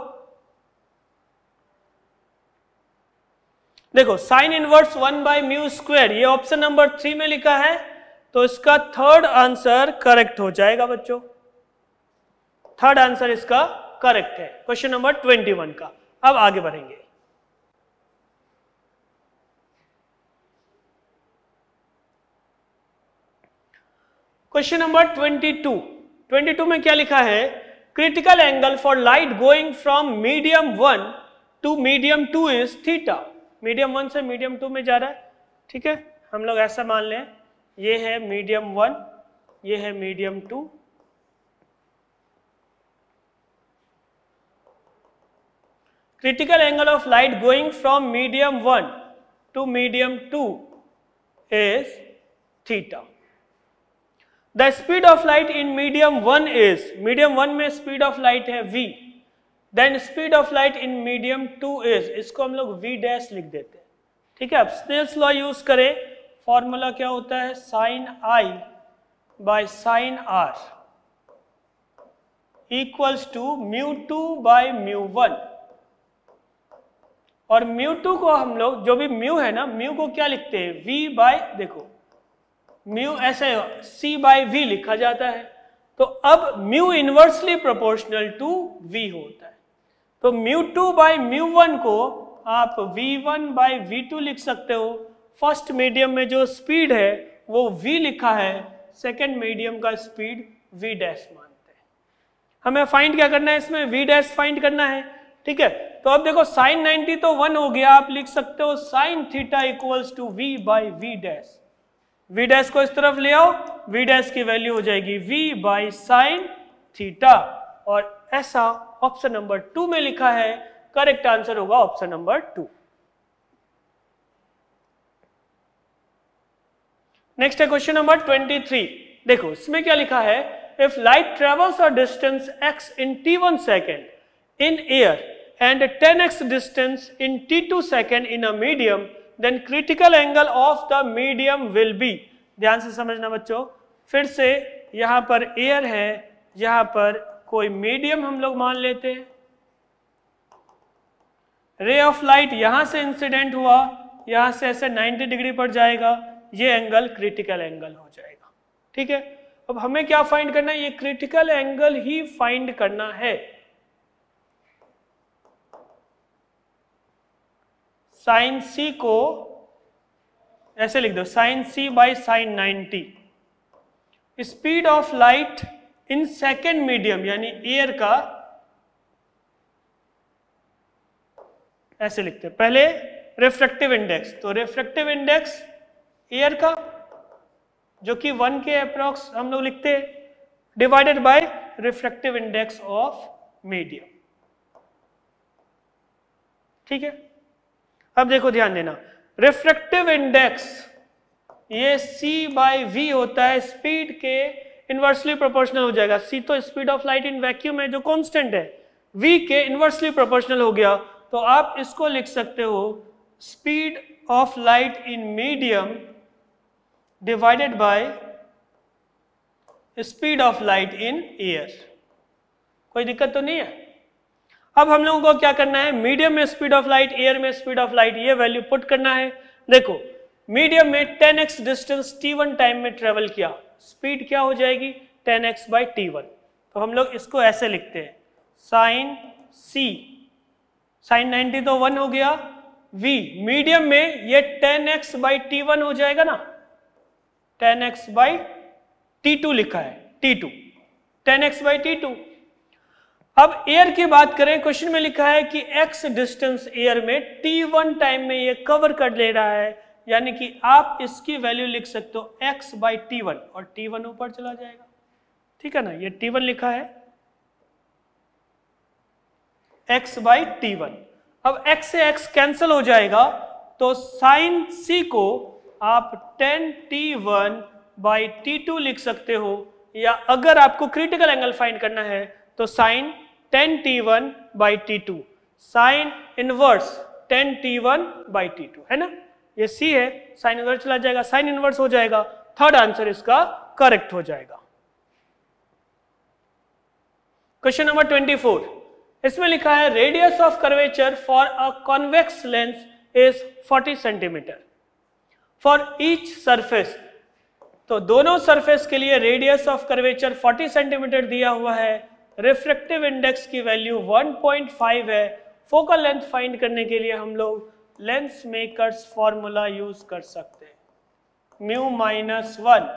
देखो साइन इनवर्स 1/μ², ये ऑप्शन नंबर 3 में लिखा है, तो इसका थर्ड आंसर करेक्ट हो जाएगा बच्चों। थर्ड आंसर इसका करेक्ट है, क्वेश्चन नंबर 21 का। अब आगे बढ़ेंगे। क्वेश्चन नंबर 22 में क्या लिखा है? Critical angle for light going from medium 1 to medium 2 is theta. Medium 1 से मीडियम 2 में जा रहा है, ठीक है। हम लोग ऐसा मान लें, ये है मीडियम 1, ये है medium 2। Critical angle of light going from medium 1 to medium 2 is theta. The speed of light in medium 1 is, medium 1 में स्पीड ऑफ लाइट है v, then speed of light in medium 2 is, इसको हम लोग v dash लिख देते हैं, ठीक है। अब स्नेल्स लॉ यूज करें, फॉर्मूला क्या होता है? Sine i by sine r equals to μ2/μ1, और μ2 को हम लोग, जो भी म्यू है ना, म्यू को क्या लिखते हैं? v बाय, देखो म्यू ऐसे c/v लिखा जाता है, तो अब mu inversely proportional to v होता है, तो μ2/μ1 को आप v1/v2 लिख सकते हो। फर्स्ट मीडियम में जो स्पीड है वो v लिखा है, सेकेंड मीडियम का स्पीड v डैश मानते हैं। हमें फाइंड क्या करना है इसमें? v डैश फाइंड करना है, ठीक है। तो अब देखो साइन 90 तो 1 हो गया, आप लिख सकते हो sine theta equals to v/v dash. v dash को इस तरफ ले आओ, v डैश की वैल्यू हो जाएगी v/sin थीटा, और ऐसा ऑप्शन नंबर 2 में लिखा है। करेक्ट आंसर होगा ऑप्शन नंबर 2। नेक्स्ट है क्वेश्चन नंबर 23। देखो इसमें क्या लिखा है? If light travels a distance x in t1 second in air and 10x distance in t2 second in a medium, then critical angle of the medium will be। ध्यान से समझना बच्चों, फिर से यहां पर एयर है, यहां पर कोई मीडियम हम लोग मान लेते हैं, रे ऑफ लाइट यहां से इंसिडेंट हुआ, यहां से ऐसे 90 डिग्री पर जाएगा, ये एंगल क्रिटिकल एंगल हो जाएगा, ठीक है। अब हमें क्या फाइंड करना है? ये क्रिटिकल एंगल ही फाइंड करना है। साइन c को ऐसे लिख दो, sine c by sine 90। Speed of light in second medium यानी एयर का ऐसे लिखते हैं, पहले रिफ्रैक्टिव इंडेक्स, तो रिफ्रैक्टिव इंडेक्स एयर का जो कि 1 के अप्रॉक्स हम लोग लिखते हैं, divided by refractive index of medium. ठीक है, अब देखो ध्यान देना, रिफ्रैक्टिव इंडेक्स ये c/v होता है, स्पीड के इनवर्सली प्रोपोर्शनल हो जाएगा। c तो speed of light in vacuum है जो कांस्टेंट है, v के इनवर्सली प्रोपोर्शनल हो गया, तो आप इसको लिख सकते हो speed of light in medium divided by speed of light in air. कोई दिक्कत तो नहीं है? अब हम लोगों को क्या करना है, मीडियम में स्पीड ऑफ लाइट, एयर में स्पीड ऑफ लाइट, ये वैल्यू पुट करना है। देखो मीडियम में 10x डिस्टेंस t1 टाइम में ट्रेवल किया, स्पीड क्या हो जाएगी 10x/t1, तो हम लोग इसको ऐसे लिखते हैं साइन c, साइन 90 तो 1 हो गया, v मीडियम में ये 10x/t1 हो जाएगा ना, 10x/t2 लिखा है, t2 10x/t2। अब एयर की बात करें, क्वेश्चन में लिखा है कि x डिस्टेंस एयर में t1 टाइम में ये कवर कर ले रहा है, यानी कि आप इसकी वैल्यू लिख सकते हो x/t1 और t1 ऊपर चला जाएगा। ठीक है ना, ये t1 लिखा है x/t1। अब x से x कैंसिल हो जाएगा, तो साइन c को आप 10t1/t2 लिख सकते हो, या अगर आपको क्रिटिकल एंगल फाइंड करना है तो sign 10t1/t2, sine inverse 10t1/t2 है ना, ये c है, साइन इनवर्स चला जाएगा, साइन इनवर्स हो जाएगा, थर्ड आंसर इसका करेक्ट हो जाएगा। क्वेश्चन नंबर 24, इसमें लिखा है radius of curvature for a convex lens is 40 centimetre for each surface. तो दोनों सरफेस के लिए रेडियस ऑफ कर्वेचर 40 सेंटीमीटर दिया हुआ है, रिफ्रैक्टिव इंडेक्स की वैल्यू 1.5 है। फोकल लेंथ फाइंड करने के लिए हम लोग लेंस मेकर्स फॉर्मूला यूज कर सकते हैं, म्यू माइनस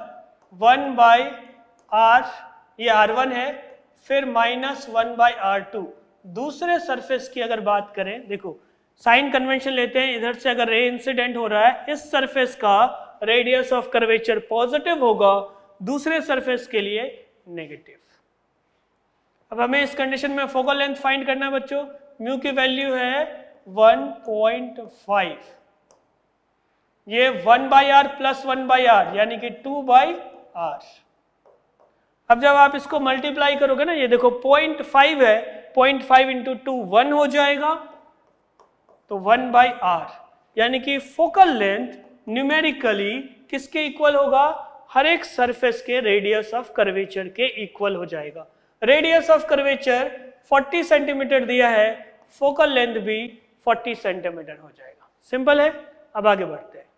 1/r, ये r1 है, फिर माइनस 1/r2। दूसरे सरफेस की अगर बात करें, देखो साइन कन्वेंशन लेते हैं, इधर से अगर रे इंसिडेंट हो रहा है, इस सरफेस का रेडियस ऑफ कर्वेचर पॉजिटिव होगा, दूसरे सरफेस के लिए नेगेटिव। अब हमें इस कंडीशन में फोकल लेंथ फाइंड करना है बच्चों, म्यू की वैल्यू है 1.5, ये 1/r प्लस 1/r यानी कि 2/r। अब जब आप इसको मल्टीप्लाई करोगे ना, ये देखो 0.5 है, 0.5 इंटू 2 1 हो जाएगा, तो 1/r, यानी कि फोकल लेंथ न्यूमेरिकली किसके इक्वल होगा, हर एक सरफेस के रेडियस ऑफ कर्वेचर के इक्वल हो जाएगा। रेडियस ऑफ कर्वेचर 40 सेंटीमीटर दिया है, फोकल लेंथ भी 40 सेंटीमीटर हो जाएगा। सिंपल है, अब आगे बढ़ते हैं।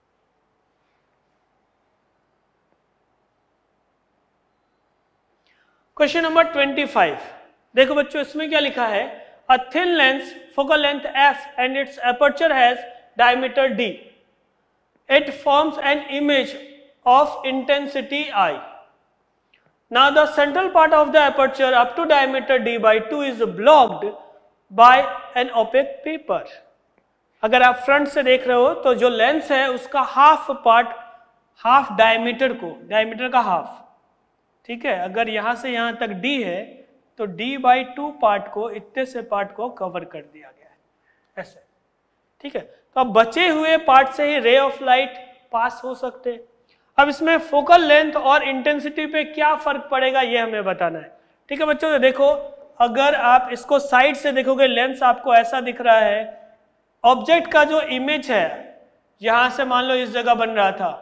क्वेश्चन नंबर 25, देखो बच्चों इसमें क्या लिखा है, a thin lens focal length f and its aperture has diameter d. It forms an image of intensity I. Now the central part of the aperture up to diameter d/2 is blocked by an opaque paper. अगर आप front से देख रहे हो तो जो lens है उसका हाफ पार्ट, हाफ डायमीटर को, डायमीटर का हाफ, ठीक है, अगर यहां से यहां तक d है तो d/2 पार्ट को, इतने से पार्ट को कवर कर दिया गया है ऐसे। ठीक है, तो अब बचे हुए पार्ट से ही रे ऑफ लाइट पास हो सकते हैं। अब इसमें फोकल लेंथ और इंटेंसिटी पे क्या फर्क पड़ेगा ये हमें बताना है। ठीक है बच्चों, तो देखो अगर आप इसको साइड से देखोगे, लेंस आपको ऐसा दिख रहा है, ऑब्जेक्ट का जो इमेज है यहां से मान लो इस जगह बन रहा था,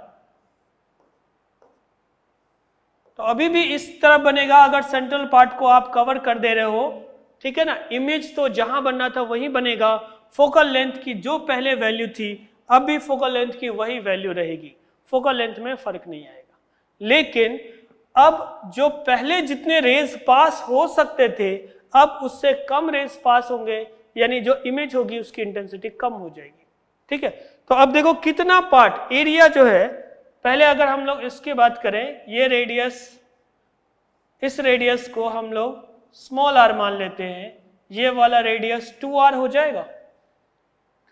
तो अभी भी इस तरह बनेगा अगर सेंट्रल पार्ट को आप कवर कर दे रहे हो। ठीक है ना, इमेज तो जहां बनना था वहीं बनेगा, फोकल लेंथ की जो पहले वैल्यू थी अब भी फोकल लेंथ की वही वैल्यू रहेगी, फोकल लेंथ में फर्क नहीं आएगा। लेकिन अब जो पहले जितने रेज पास हो सकते थे अब उससे कम रेज पास होंगे, यानी जो इमेज होगी उसकी इंटेंसिटी कम हो जाएगी। ठीक है, तो अब देखो कितना पार्ट, एरिया जो है, पहले अगर हम लोग इसकी बात करें, ये रेडियस, इस रेडियस को हम लोग स्मॉल r मान लेते हैं, ये वाला रेडियस 2r हो जाएगा।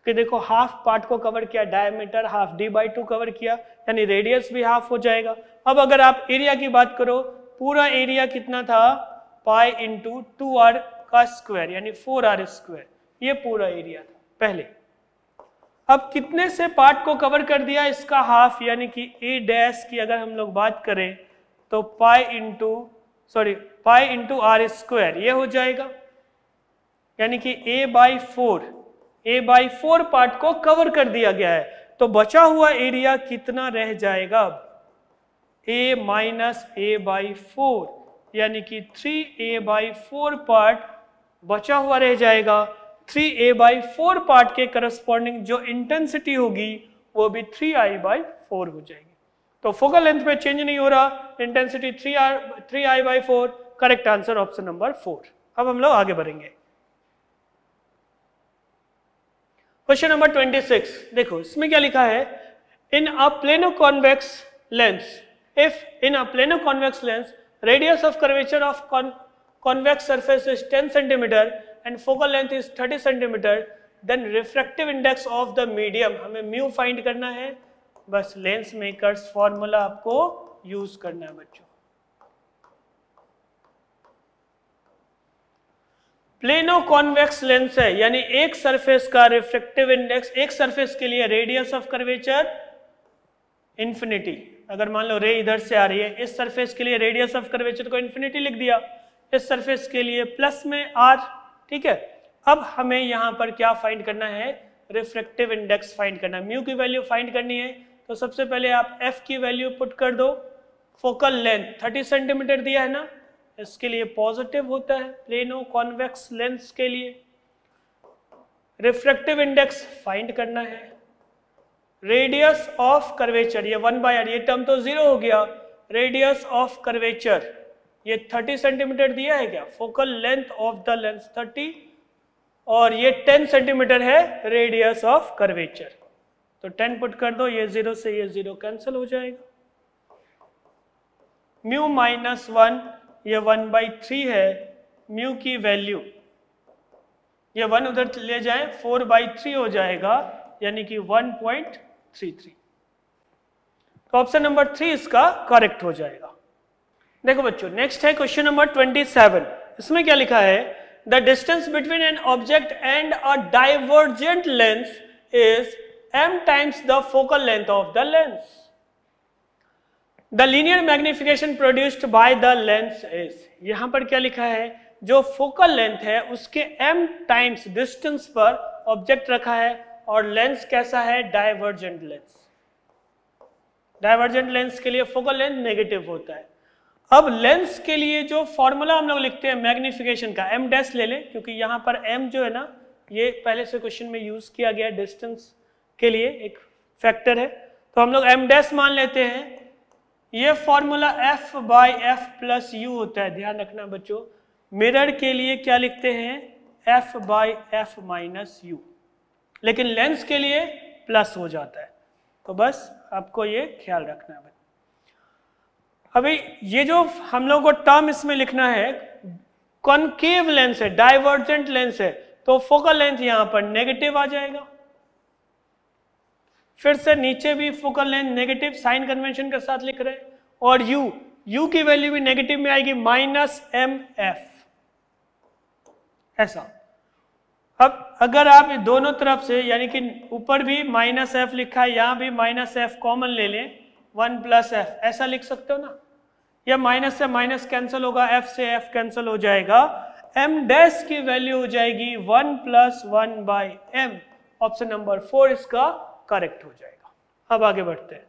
कि देखो हाफ पार्ट को कवर किया, डायमीटर हाफ d/2 कवर किया, यानी रेडियस भी हाफ हो जाएगा। अब अगर आप एरिया की बात करो, पूरा एरिया कितना था, पाई इंटू 2r का स्क्वायर यानी 4r², ये पूरा एरिया था पहले। अब कितने से पार्ट को कवर कर दिया, इसका हाफ, यानी कि a डैश की अगर हम लोग बात करें तो पाई इंटू r², ये हो जाएगा, यानी कि a/4 पार्ट को कवर कर दिया गया है। तो बचा हुआ एरिया कितना रह जाएगा, a माइनस a/4, यानी कि 3a/4 पार्ट बचा हुआ रह जाएगा। 3a/4 पार्ट के करस्पॉन्डिंग जो इंटेंसिटी होगी वो भी 3i/4 हो जाएगी। तो फोकल लेंथ में चेंज नहीं हो रहा, intensity 3i/4, correct answer option number 4। अब हम लोग आगे बढ़ेंगे। क्वेश्चन नंबर 26, देखो इसमें क्या लिखा है, in a plano convex lens, if in a plano convex lens radius of curvature of convex surface is 10 centimetre and focal length is 30 centimetre, then refractive index of the medium, हमें mu find करना है। बस lens makers formula आपको use करना है बच्चों। Plano convex lens है, यानी एक सरफेस का रिफ्रैक्टिव इंडेक्स, एक सरफेस के लिए रेडियस ऑफ कर्वेचर इंफिनिटी, अगर मान लो रे इधर से आ रही है, इस सरफेस के लिए रेडियस ऑफ कर्वेचर को इंफिनिटी लिख दिया, इस सरफेस के लिए प्लस में r, ठीक है। अब हमें यहां पर क्या फाइंड करना है, रिफ्रैक्टिव इंडेक्स फाइंड करना है, म्यू की वैल्यू फाइंड करनी है। तो सबसे पहले आप f की वैल्यू पुट कर दो, फोकल लेंथ 30 सेंटीमीटर दिया है ना, इसके लिए पॉजिटिव होता है प्लेनो कॉन्वेक्स लेंस के लिए। रिफ्रैक्टिव इंडेक्स फाइंड करना है, रेडियस ऑफ कर्वेचर, ये 1/r, ये टर्म तो 0 हो गया, रेडियस ऑफ कर्वेचर ये 30 सेंटीमीटर दिया है क्या, focal length of the lens 30, और ये 10 सेंटीमीटर है रेडियस ऑफ कर्वेचर, तो 10 पुट कर दो, ये 0 से ये 0 कैंसिल हो जाएगा। म्यू माइनस 1, ये 1/3 है, म्यू की वैल्यू, ये 1 उधर ले जाए 4/3 हो जाएगा, यानी कि 1.33। तो ऑप्शन नंबर 3 इसका करेक्ट हो जाएगा। देखो बच्चों नेक्स्ट है क्वेश्चन नंबर 27, इसमें क्या लिखा है, the distance between an object and a divergent lens is m times the focal length of the lens, the linear magnification produced by the lens is, यहां पर क्या लिखा है, जो फोकल लेंथ है उसके m टाइम्स डिस्टेंस पर object रखा है, और लेंस कैसा है, डाइवर्जेंट लेंस। डाइवर्जेंट लेंस के लिए फोकल लेंथ नेगेटिव होता है। अब लेंस के लिए जो फॉर्मूला हम लोग लिखते हैं मैग्निफिकेशन का, m डैश ले लें, क्योंकि यहां पर m जो है ना, ये पहले से क्वेश्चन में यूज किया गया डिस्टेंस के लिए एक फैक्टर है, तो हम लोग m डैश मान लेते हैं। ये फॉर्मूला f/f प्लस u होता है, ध्यान रखना बच्चों। मिरर के लिए क्या लिखते हैं, f/f माइनस u, लेकिन लेंस के लिए प्लस हो जाता है, तो बस आपको ये ख्याल रखना है। अभी ये जो हम लोग को टर्म इसमें लिखना है, कॉनकेव लेंस है, डाइवर्जेंट लेंस है, तो फोकल लेंथ यहां पर नेगेटिव आ जाएगा। फिर से नीचे भी focal length negative, sign convention के साथ लिख रहे हैं, और u की वैल्यू भी नेगेटिव में आएगी, -mf, ऐसा। अब अगर आप दोनों तरफ से, यानी कि ऊपर भी -f लिखा है, यहां भी -f कॉमन ले लें, 1 + f, ऐसा लिख सकते हो ना, या माइनस से माइनस कैंसिल होगा, f से f कैंसिल हो जाएगा, m डैश की वैल्यू हो जाएगी 1 + 1/m, ऑप्शन नंबर 4 इसका करेक्ट हो जाएगा। अब आगे बढ़ते हैं।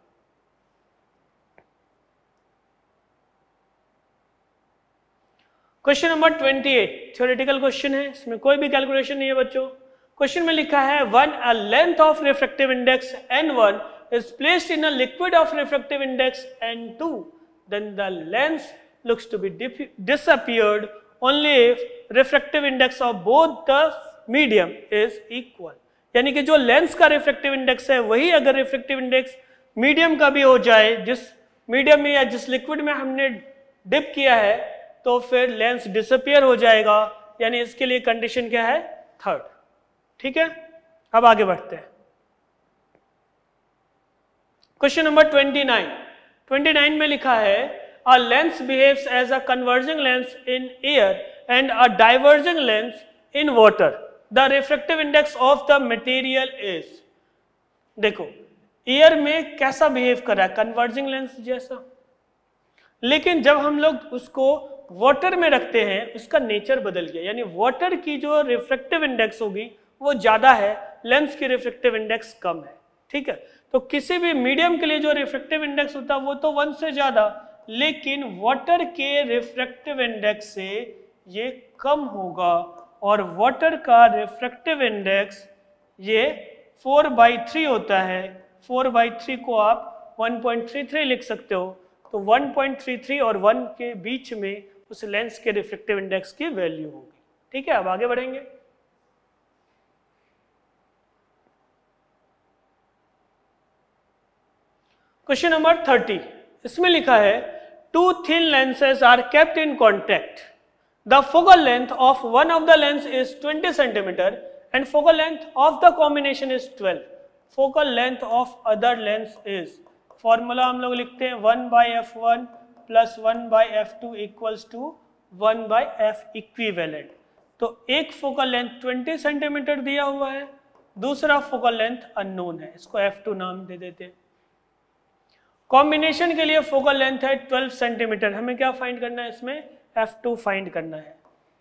क्वेश्चन नंबर 28 थ्योरेटिकल क्वेश्चन है, इसमें कोई भी कैलकुलेशन नहीं है बच्चों। क्वेश्चन में लिखा है, when a length of refractive index n1 is placed in a liquid of refractive index n2, then the lens looks to be disappeared only if refractive index of both the medium is equal। यानी कि जो lens का refractive index है वही अगर refractive index medium का भी हो जाए, जिस मीडियम में या जिस लिक्विड में हमने डिप किया है, तो फिर लेंस डिसअपियर हो जाएगा। यानी इसके लिए कंडीशन क्या है, थर्ड। ठीक है, अब आगे बढ़ते हैं। क्वेश्चन नंबर 29 में लिखा है a lens behaves as a converging lens in air and a diverging lens in water, the refractive index of the material is. देखो एयर में कैसा बिहेव कर रहा है, कन्वर्जिंग लेंस जैसा, लेकिन जब हम लोग उसको वाटर में रखते हैं उसका नेचर बदल गया, यानी वाटर की जो रिफ्रैक्टिव इंडेक्स होगी वो ज्यादा है, लेंस की रिफ्रैक्टिव इंडेक्स कम है। ठीक है, तो किसी भी मीडियम के लिए जो रिफ्रैक्टिव इंडेक्स होता है वो तो 1 से ज्यादा, लेकिन वाटर के रिफ्रैक्टिव इंडेक्स से ये कम होगा, और वाटर का रिफ्रैक्टिव इंडेक्स ये 4/3 होता है। 4/3 को आप 1.33 लिख सकते हो, तो 1.33 और 1 के बीच में उस लेंस के रिफ्रैक्टिव इंडेक्स की वैल्यू होगी। ठीक है, अब आगे बढ़ेंगे। क्वेश्चन नंबर 30, इसमें लिखा है two thin lenses are kept in contact, the focal length of one of the lens is 20 centimetre and focal length of the combination is 12, focal length of other lens is. Formula हम लोग लिखते हैं 1/f1 plus 1/f2 equals to 1/f equivalent. तो एक focal length 20 centimetre दिया हुआ है, दूसरा फोकल लेंथ अननोन है, इसको f2 नाम दे देते हैं। कॉम्बिनेशन के लिए फोकल लेंथ है 12 सेंटीमीटर, हमें क्या फाइंड करना है, इसमें f2 फाइंड करना है।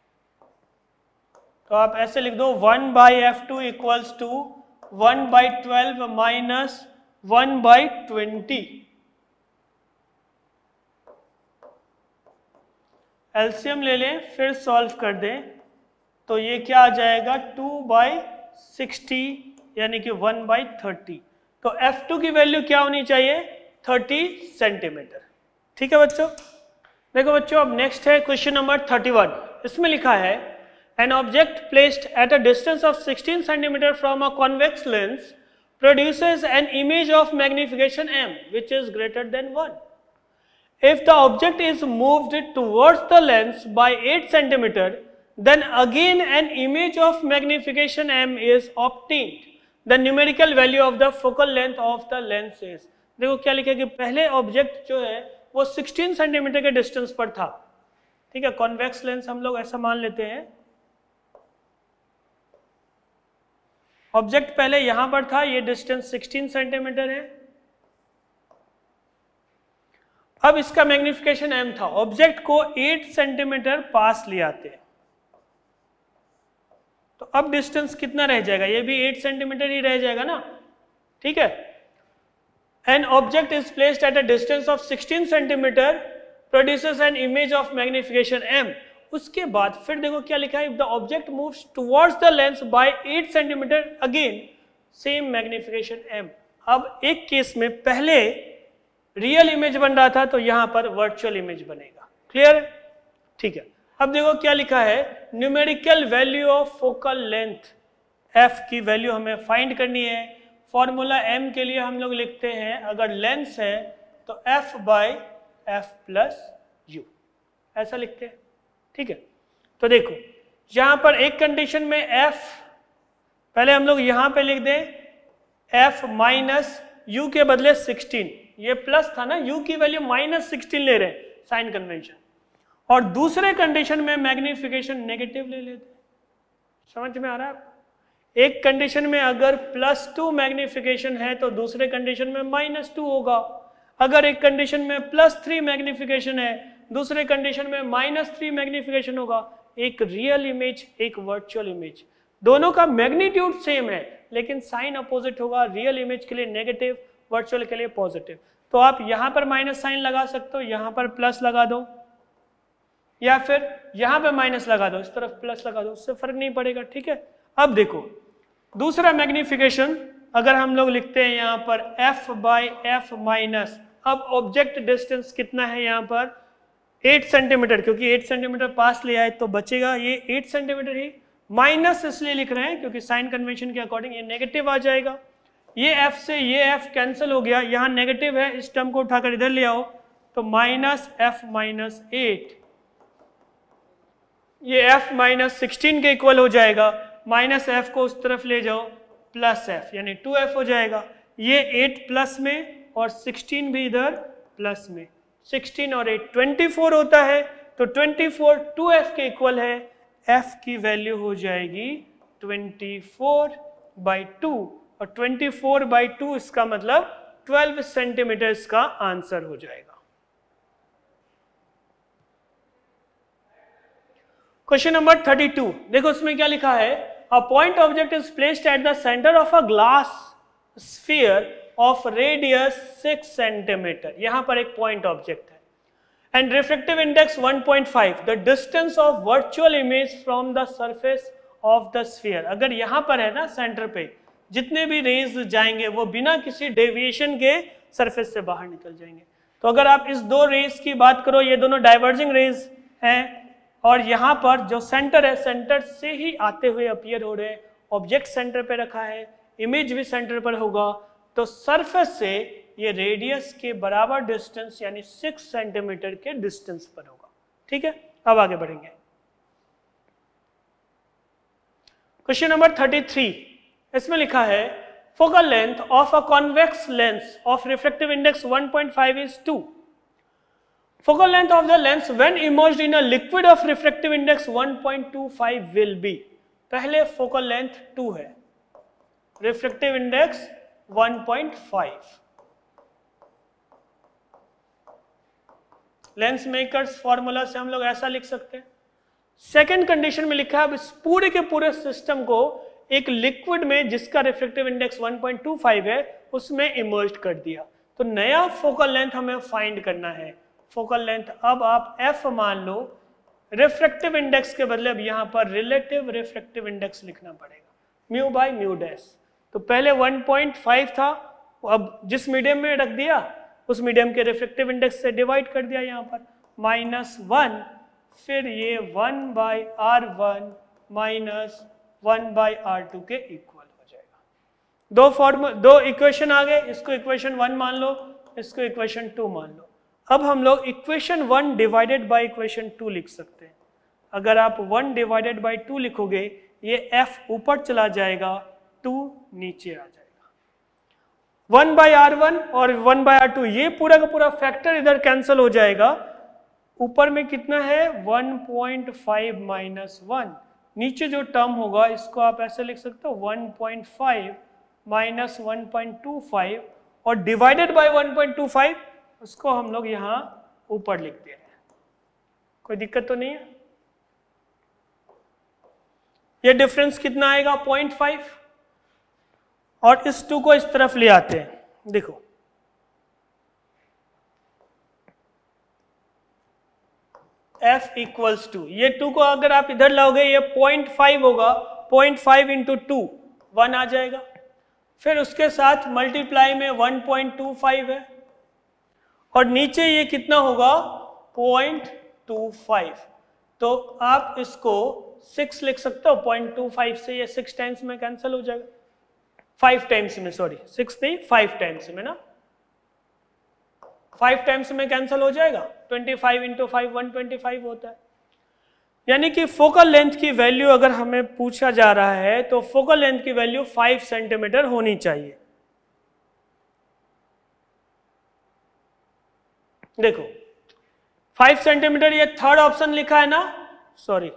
तो आप ऐसे लिख दो 1/f2 equals to 1/12 minus 1/20। LCM ले लें फिर सॉल्व कर दें, तो ये क्या आ जाएगा 2/60 यानी कि 1/30। तो f2 की वैल्यू क्या होनी चाहिए, 30 सेंटीमीटर। ठीक है बच्चों, देखो बच्चों अब नेक्स्ट है क्वेश्चन नंबर 31। इसमें लिखा है an object placed at a distance of 16 centimetre from a convex lens produces an image of magnification m which is greater than 1. If the object is moved towards the lens by 8 centimeter, then again an image of magnification m is obtained. The numerical value of the focal length of the lens is। देखो क्या लिखा है कि पहले object जो है वो 16 centimetre के डिस्टेंस पर था। ठीक है, कॉन्वेक्स लेंस हम लोग ऐसा मान लेते हैं, ऑब्जेक्ट पहले यहां पर था, ये डिस्टेंस 16 सेंटीमीटर है। अब इसका मैग्निफिकेशन m था, ऑब्जेक्ट को 8 सेंटीमीटर पास ले आते हैं, तो अब डिस्टेंस कितना रह जाएगा, ये भी 8 सेंटीमीटर ही रह जाएगा ना। ठीक है, an object is placed at a distance of 16 centimetre produces an image of magnification m। उसके बाद फिर देखो क्या लिखा है, if the object moves towards the lens by 8 centimetre again same magnification m। अब एक केस में पहले रियल इमेज बन रहा था, तो यहां पर वर्चुअल इमेज बनेगा। क्लियर? ठीक है, अब देखो क्या लिखा है, numerical value of focal length f की वैल्यू हमें फाइंड करनी है। फॉर्मूला m के लिए हम लोग लिखते हैं, अगर लेंस है तो f/f प्लस u, ऐसा लिखते हैं। ठीक है, तो देखो यहां पर एक कंडीशन में f, पहले हम लोग यहां पे लिख दें f माइनस u के बदले 16, ये प्लस था ना, u की वैल्यू -16 ले रहे हैं साइन कन्वेंशन, और दूसरे कंडीशन में मैग्निफिकेशन नेगेटिव ले लेते हैं। समझ में आ रहा है आपको? एक कंडीशन में अगर +2 मैग्निफिकेशन है तो दूसरे कंडीशन में -2 होगा, अगर एक कंडीशन में +3 मैग्निफिकेशन है दूसरे कंडीशन में -3 मैग्निफिकेशन होगा। एक रियल इमेज एक वर्चुअल इमेज, दोनों का मैग्नीट्यूड सेम है लेकिन साइन अपोजिट होगा, रियल इमेज के लिए नेगेटिव, वर्चुअल के लिए पॉजिटिव। तो आप यहां पर माइनस साइन लगा सकते हो, यहां पर प्लस लगा दो, या फिर यहां पर माइनस लगा दो, इस तरफ प्लस लगा दो, उससे फर्क नहीं पड़ेगा। ठीक है, अब देखो दूसरा मैग्निफिकेशन अगर हम लोग लिखते हैं यहां पर f/f माइनस, अब ऑब्जेक्ट डिस्टेंस कितना है यहां पर 8 सेंटीमीटर, क्योंकि 8 सेंटीमीटर पास ले आए तो बचेगा ये 8 सेंटीमीटर ही, माइनस इसलिए लिख रहे हैं क्योंकि साइन कन्वेंशन के अकॉर्डिंग ये नेगेटिव आ जाएगा। ये f से ये f कैंसिल हो गया, यहाँ नेगेटिव है, इस टर्म को उठाकर इधर ले आओ तो -f-8, ये f -16 के इक्वल हो जाएगा, -f को उस तरफ ले जाओ प्लस एफ यानी 2f हो जाएगा। ये 8 प्लस में और 16 भी इधर प्लस में, 16 और 8 24 होता है, तो 24 2f के इक्वल है। f की वैल्यू हो जाएगी 24/2 और 24/2 इसका मतलब 12 सेंटीमीटर इसका आंसर हो जाएगा। क्वेश्चन नंबर 32 देखो उसमें क्या लिखा है, a point object is placed at the centre of a glass sphere of radius 6 centimetre. यहां पर एक पॉइंट ऑब्जेक्ट है and refractive index 1.5, the distance of virtual image from the surface of the sphere. अगर यहां पर है ना centre पे, जितने भी रेज जाएंगे वो बिना किसी डेविएशन के सरफेस से बाहर निकल जाएंगे। तो अगर आप इस दो रेज की बात करो, ये दोनों डाइवर्जिंग रेज हैं और यहाँ पर जो सेंटर है, सेंटर से ही आते हुए अपीयर हो रहे हैं, ऑब्जेक्ट सेंटर पे रखा है, इमेज भी सेंटर पर होगा, तो सरफेस से ये रेडियस के बराबर डिस्टेंस यानी 6 सेंटीमीटर के डिस्टेंस पर होगा। ठीक है, अब आगे बढ़ेंगे। क्वेश्चन नंबर 33 इसमें लिखा है, focal length of a convex lens of refractive index 1.5 is 2. Focal length of the lens when immersed in a liquid of refractive index 1.25 will be। पहले फोकल लेंथ 2 है, refractive index 1.5। Lens makers formula से हम लोग ऐसा लिख सकते हैं। Second condition में लिखा है, अब इस पूरे के पूरे सिस्टम को एक लिक्विड में जिसका रिफ्रैक्टिव इंडेक्स 1.25 है उसमें इमर्ज्ड कर दिया, तो नया फोकल लेंथ हमें फाइंड करना है। फोकल लेंथ अब आप f मान लो, रिफ्रैक्टिव इंडेक्स के बदले अब यहां पर रिलेटिव रिफ्रैक्टिव इंडेक्स लिखना पड़ेगा, म्यू बाय म्यू डैश। तो पहले 1.5 था, अब जिस मीडियम में रख दिया उस मीडियम के रिफ्रैक्टिव इंडेक्स से डिवाइड कर दिया यहाँ पर -1, फिर ये 1/r1 -1/r2 के इक्वल हो जाएगा। दो इक्वेशन आ गए, इसको इक्वेशन 1 मान लो, इसको इक्वेशन 2 मान लो। अब हम लोग इक्वेशन 1 डिवाइडेड बाय इक्वेशन 2 लिख सकते हैं। अगर आप 1 डिवाइडेड बाय 2 लिखोगे, ये f ऊपर चला जाएगा, 2 नीचे आ जाएगा, 1/r1 और 1/r2 ये पूरा का पूरा फैक्टर इधर कैंसिल हो जाएगा। ऊपर में कितना है 1.5 - 1, नीचे जो टर्म होगा इसको आप ऐसे लिख सकते हो 1.5 - 1.25 और डिवाइडेड बाय 1.25, उसको हम लोग यहां ऊपर लिख दे रहे हैं। कोई दिक्कत तो नहीं है? ये डिफरेंस कितना आएगा 0.5 और इस 2 को इस तरफ ले आते हैं। देखो f इक्वल्स 2, ये 2 को अगर आप इधर लाओगे ये 0.5 होगा, 0.5 × 2 1 आ जाएगा, फिर उसके साथ मल्टीप्लाई में 1.25 है और नीचे ये कितना होगा 0.25, तो आप इसको 6 लिख सकते हो। 0.25 से ये 6 टाइम्स में कैंसिल हो जाएगा, 5 टाइम्स में, सॉरी 6 नहीं 5 टाइम्स में ना, 5 टाइम्स में कैंसिल हो जाएगा। 25 × 5 125 होता है। यानी कि फोकल लेंथ की वैल्यू अगर हमें पूछा जा रहा है तो फोकल लेंथ की वैल्यू 5 सेंटीमीटर होनी चाहिए। देखो 5 सेंटीमीटर, ये थर्ड ऑप्शन लिखा है ना, सॉरी,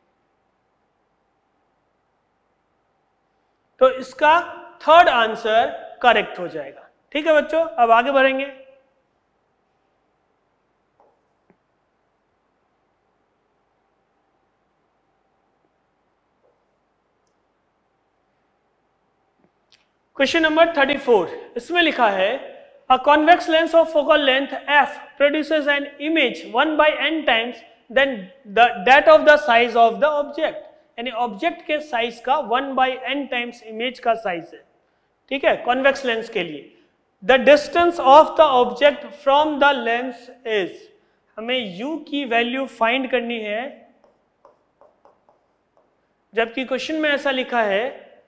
तो इसका थर्ड आंसर करेक्ट हो जाएगा। ठीक है बच्चों, अब आगे बढ़ेंगे। क्वेश्चन नंबर 34 इसमें लिखा है, a convex lens of focal length f produces an image 1/n times then that of the size of the object, यानी ऑब्जेक्ट के साइज का 1/n टाइम्स इमेज का साइज है। ठीक है, कॉन्वेक्स लेंस के लिए the distance of the object from the lens is, हमें u की वैल्यू फाइंड करनी है, जबकि क्वेश्चन में ऐसा लिखा है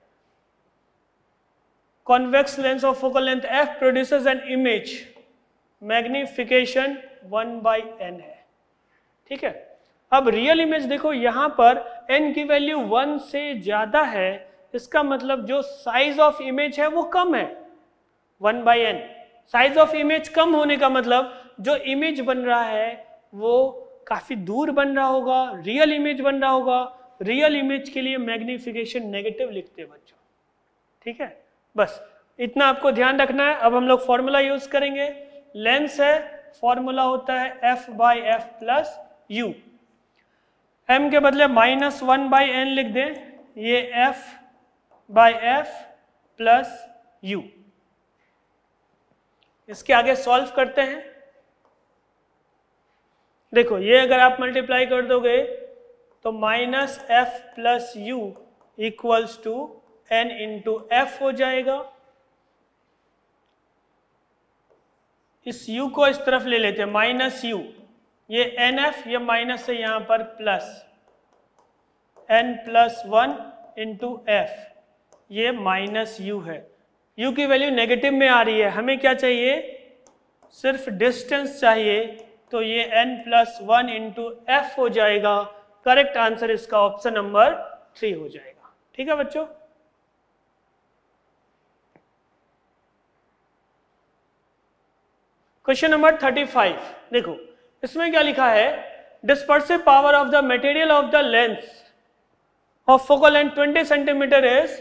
convex lens of focal length f produces an image magnification 1/n है। ठीक है, अब रियल इमेज देखो, यहां पर n की वैल्यू 1 से ज्यादा है, इसका मतलब जो साइज ऑफ इमेज है वो कम है, 1/n। साइज ऑफ इमेज कम होने का मतलब जो इमेज बन रहा है वो काफी दूर बन रहा होगा, रियल इमेज बन रहा होगा। रियल इमेज के लिए मैग्निफिकेशन नेगेटिव लिखते हैं बच्चों, ठीक है। बस इतना आपको ध्यान रखना है। अब हम लोग फॉर्मूला यूज करेंगे। लेंस है, फॉर्मूला होता है f/f प्लस u। m के बदले -1/n लिख दें, ये f/f प्लस u। इसके आगे सॉल्व करते हैं। देखो ये अगर आप मल्टीप्लाई कर दोगे तो -f plus u equals to n into f हो जाएगा। इस u को इस तरफ ले लेते हैं, -u, ये nf, ये माइनस है यहाँ पर plus n plus 1 into f, ये -u है। u की वैल्यू नेगेटिव में आ रही है, हमें क्या चाहिए, सिर्फ डिस्टेंस चाहिए, तो ये n प्लस 1 इंटू f हो जाएगा। करेक्ट आंसर इसका ऑप्शन नंबर 3 हो जाएगा। ठीक है बच्चों। क्वेश्चन नंबर 35 देखो, इसमें क्या लिखा है, dispersive power of the material of the lens of focal length 20 centimetre is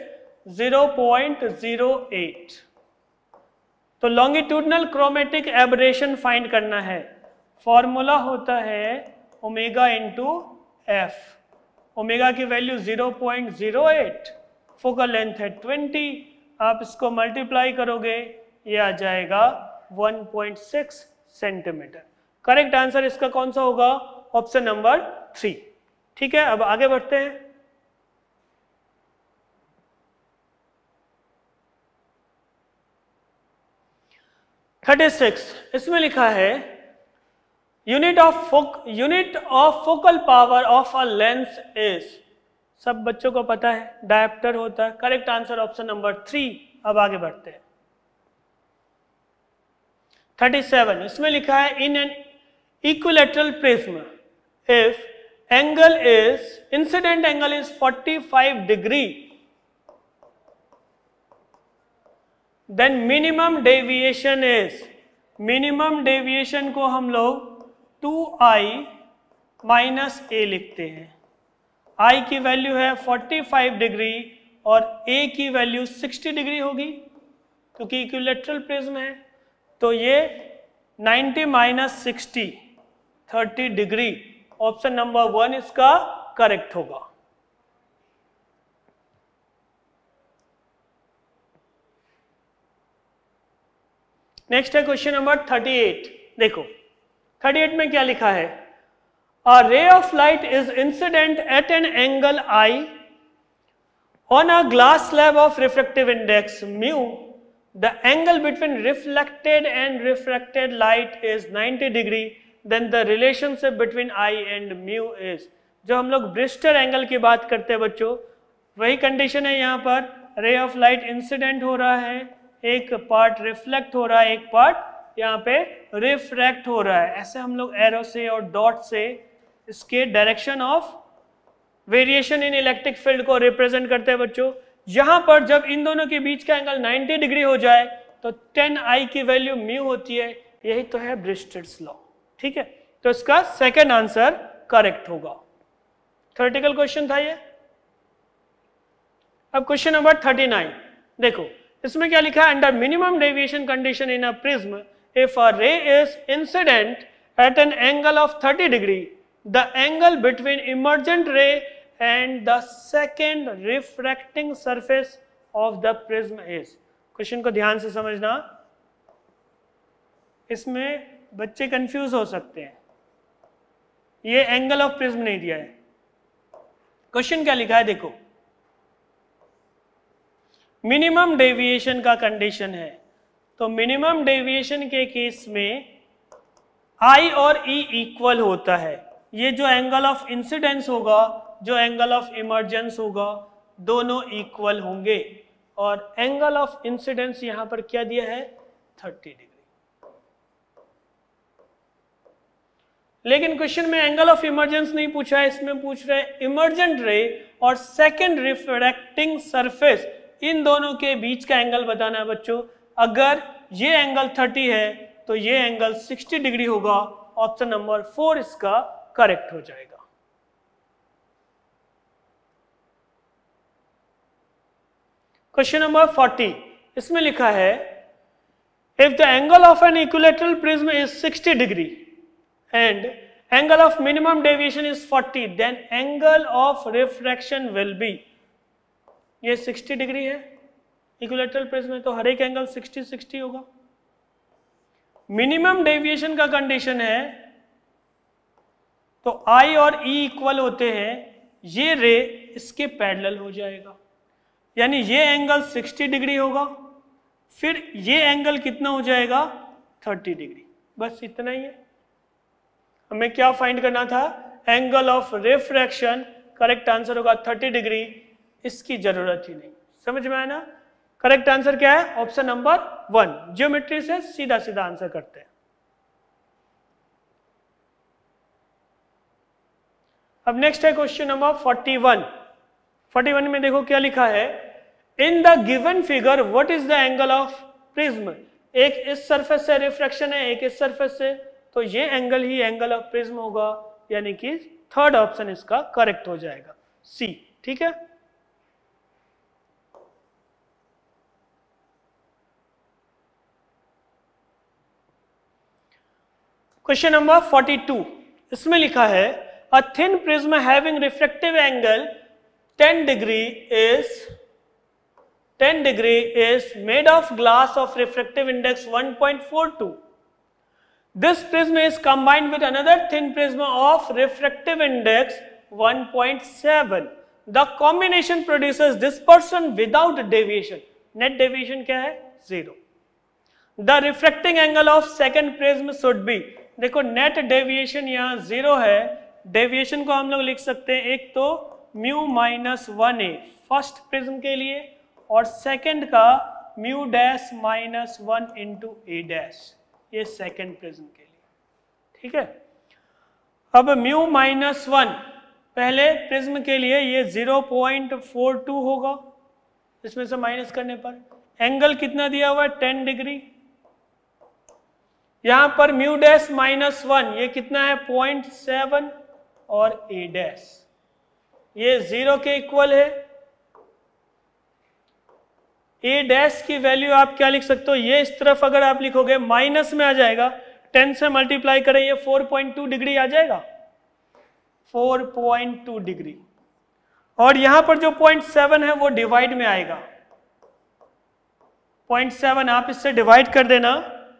0.08। तो लॉन्गिट्यूडनल क्रोमेटिक एबरेशन फाइंड करना है। फॉर्मूला होता है ओमेगा इंटू एफ। ओमेगा की वैल्यू 0.08, फोकल लेंथ है 20, आप इसको मल्टीप्लाई करोगे ये आ जाएगा 1.6 सेंटीमीटर। करेक्ट आंसर इसका कौन सा होगा, ऑप्शन नंबर 3। ठीक है, अब आगे बढ़ते हैं। इसमें लिखा है unit of focal power of a lens is, सब बच्चों को पता है डायप्टर होता है। Correct answer option number 3। अब आगे बढ़ते हैं। 37 इसमें लिखा है in an equilateral prism if angle is, incident angle is 45 degree, then minimum deviation is, minimum deviation को हम लोग 2i माइनस a लिखते हैं। i की वैल्यू है 45 डिग्री और a की वैल्यू 60 डिग्री होगी क्योंकि इक्विलैटरल प्रिज्म है। तो ये 90 माइनस 60 30 डिग्री, ऑप्शन नंबर 1 इसका करेक्ट होगा। नेक्स्ट है क्वेश्चन नंबर 38। देखो 38 में क्या लिखा है, a ray of light is incident at an angle I on a glass slab of refractive index mu, the angle between reflected and refracted light is 90 degree, then the relationship between I and mu is. जो हम लोग Brewster angle की बात करते हैं बच्चों, वही condition है यहाँ पर। रे ऑफ लाइट इंसिडेंट हो रहा है, एक पार्ट रिफ्लेक्ट हो रहा है, एक पार्ट यहाँ पे रिफ्रैक्ट हो रहा है। ऐसे हम लोग एरो से और डॉट से इसके direction of variation in electric field को रिप्रेजेंट करते हैं बच्चों। यहां पर जब इन दोनों के बीच का एंगल 90 डिग्री हो जाए तो 10i की वैल्यू म्यू होती है। यही तो है ब्रिस्टर्स लॉ। ठीक है, तो इसका सेकंड आंसर करेक्ट होगा। थ्योरेटिकल क्वेश्चन था ये। अब क्वेश्चन नंबर 39 देखो, इसमें क्या लिखा है, under minimum deviation condition in a prism if a ray is incident at an angle of 30 degree, the angle between emergent ray and the second refracting surface of the prism is. Question को ध्यान से समझना, इसमें बच्चे confuse हो सकते हैं। ये एंगल ऑफ प्रिज्म नहीं दिया है। क्वेश्चन क्या लिखा है देखो, मिनिमम डेविएशन का कंडीशन है। तो मिनिमम डेविएशन के केस में I और E इक्वल होता है। ये जो एंगल ऑफ इंसिडेंस होगा, जो एंगल ऑफ इमर्जेंस होगा, दोनों इक्वल होंगे। और एंगल ऑफ इंसिडेंस यहां पर क्या दिया है, 30 डिग्री। लेकिन क्वेश्चन में एंगल ऑफ इमर्जेंस नहीं पूछा है, इसमें पूछ रहे हैं इमर्जेंट रे और सेकेंड रिफ्रैक्टिंग सरफेस, इन दोनों के बीच का एंगल बताना है बच्चों। अगर ये एंगल 30 है तो ये एंगल 60 डिग्री होगा। ऑप्शन नंबर 4 इसका करेक्ट हो जाएगा। क्वेश्चन नंबर 40, इसमें लिखा है if the angle of an equilateral prism is 60 degree and angle of minimum deviation is 40, then angle of refraction will be, ये 60 डिग्री है, इक्विलैटरल प्रिज्म में तो हर एक एंगल 60 होगा। मिनिमम डेविएशन का कंडीशन है तो I और E इक्वल होते हैं, ये रे इसके पैरेलल हो जाएगा, यानी ये एंगल 60 डिग्री होगा, फिर ये एंगल कितना हो जाएगा 30 डिग्री। बस इतना ही है। हमें क्या फाइंड करना था, angle of refraction, correct answer होगा 30 डिग्री, इसकी जरूरत ही नहीं। समझ में आया ना? करेक्ट आंसर क्या है? Option number 1। ज्योमेट्री से सीधा सीधा आंसर करते हैं। अब नेक्स्ट है क्वेश्चन नंबर 41। 41 में देखो क्या लिखा है, in the given figure what is the angle of prism. एक इस सरफेस से रिफ्रैक्शन है, एक इस सरफेस से, तो ये एंगल ही एंगल ऑफ प्रिज्म होगा, यानी कि थर्ड ऑप्शन इसका करेक्ट हो जाएगा, सी। ठीक है, क्वेश्चन नंबर 42, इसमें लिखा है a thin prism having refractive angle 10 degree is made of glass of refractive index 1.42. This prism is combined with another thin prism of refractive index 1.7. The combination produces dispersion without deviation. Net deviation क्या है? 0. The refracting angle of second prism should be, देखो net deviation यहाँ 0 है, deviation को हम लोग लिख सकते हैं एक तो mu minus 1a first prism के लिए, और सेकंड का mu dash minus 1 into A dash, ये सेकंड प्रिज्म के लिए। ठीक है, अब म्यू माइनस 1 पहले प्रिज्म के लिए ये 0.42 होगा, इसमें से माइनस करने पर एंगल कितना दिया हुआ है 10 डिग्री। यहां पर म्यू डैश माइनस 1 ये कितना है 0.7, और ए डैश ये 0 के इक्वल है। ए डैश की वैल्यू आप क्या लिख सकते हो, ये इस तरफ अगर आप लिखोगे माइनस में आ जाएगा, 10 से मल्टीप्लाई करें ये 4.2 डिग्री आ जाएगा, 4.2 डिग्री, और यहां पर जो 0.7 है वो डिवाइड में आएगा, 0.7 आप इससे डिवाइड कर देना,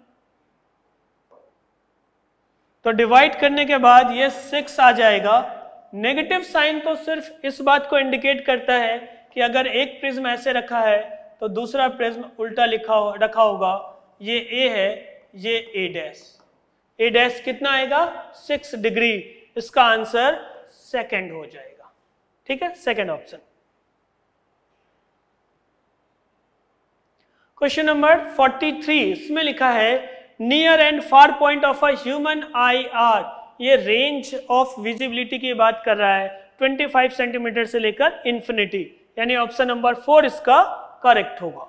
तो डिवाइड करने के बाद ये 6 आ जाएगा। नेगेटिव साइन तो सिर्फ इस बात को इंडिकेट करता है कि अगर एक प्रिज्म ऐसे रखा है तो दूसरा प्रिज्म उल्टा रखा होगा, ये ए है, ये ए डैश, ए डैश कितना आएगा 6 डिग्री, इसका आंसर सेकंड हो जाएगा। ठीक है, सेकंड ऑप्शन। क्वेश्चन नंबर 43, इसमें लिखा है near and far point of a human eye are, ये रेंज ऑफ विजिबिलिटी की बात कर रहा है, 25 सेंटीमीटर से लेकर इंफिनिटी, यानी ऑप्शन नंबर 4 इसका करेक्ट होगा।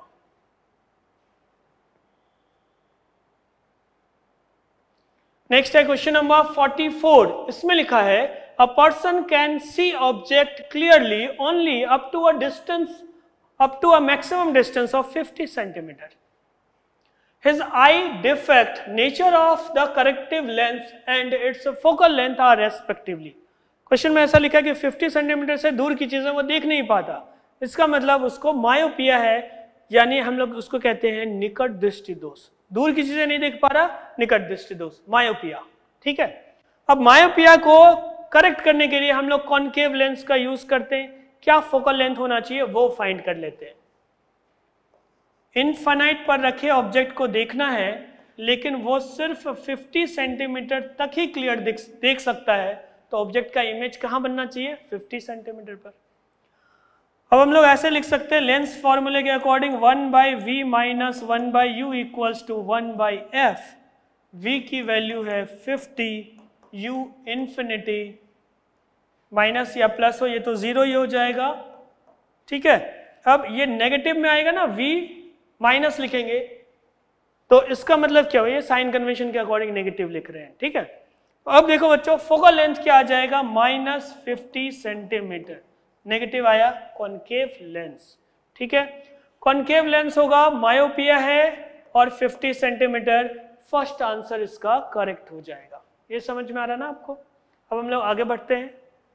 नेक्स्ट है क्वेश्चन नंबर 44, इसमें लिखा है a person can see object clearly only up to a maximum distance of 50 centimetre. His eye defect, nature of the corrective lens and its focal length are respectively. Question में ऐसा लिखा है कि 50 centimetre से दूर की चीजें वो देख नहीं पाता, इसका मतलब उसको मायोपिया है, यानी हम लोग उसको कहते हैं निकट दृष्टि दोष, दूर की चीजें नहीं देख पा रहा, निकट दृष्टि दोष, मायोपिया। ठीक है, अब मायोपिया को करेक्ट करने के लिए हम लोग कॉनकेव लेंस का यूज करते हैं, क्या फोकल लेंथ होना चाहिए वो फाइंड कर लेते हैं। इनफाइनाइट पर रखे ऑब्जेक्ट को देखना है, लेकिन वो सिर्फ 50 सेंटीमीटर तक ही क्लियर देख सकता है, तो ऑब्जेक्ट का इमेज कहाँ बनना चाहिए 50 सेंटीमीटर पर। अब हम लोग ऐसे लिख सकते हैं लेंस फॉर्मूले के according 1/v minus 1/u equals to 1/f। v की वैल्यू है 50 u इन्फिनिटी माइनस या प्लस हो, ये तो 0 ही हो जाएगा, ठीक है। अब ये नेगेटिव में आएगा ना, v माइनस लिखेंगे, तो इसका मतलब क्या हो, ये साइन कन्वेंशन के अकॉर्डिंग नेगेटिव लिख रहे हैं, ठीक है। अब देखो बच्चों, फोकल लेंथ क्या आ जाएगा, -50 सेंटीमीटर, नेगेटिव आया, कॉनकेव लेंस, ठीक है। कॉनकेव लेंस होगा, मायोपिया है और 50 सेंटीमीटर, फर्स्ट आंसर इसका करेक्ट हो जाएगा। ये समझ में आ रहा ना आपको। अब हम लोग आगे बढ़ते हैं।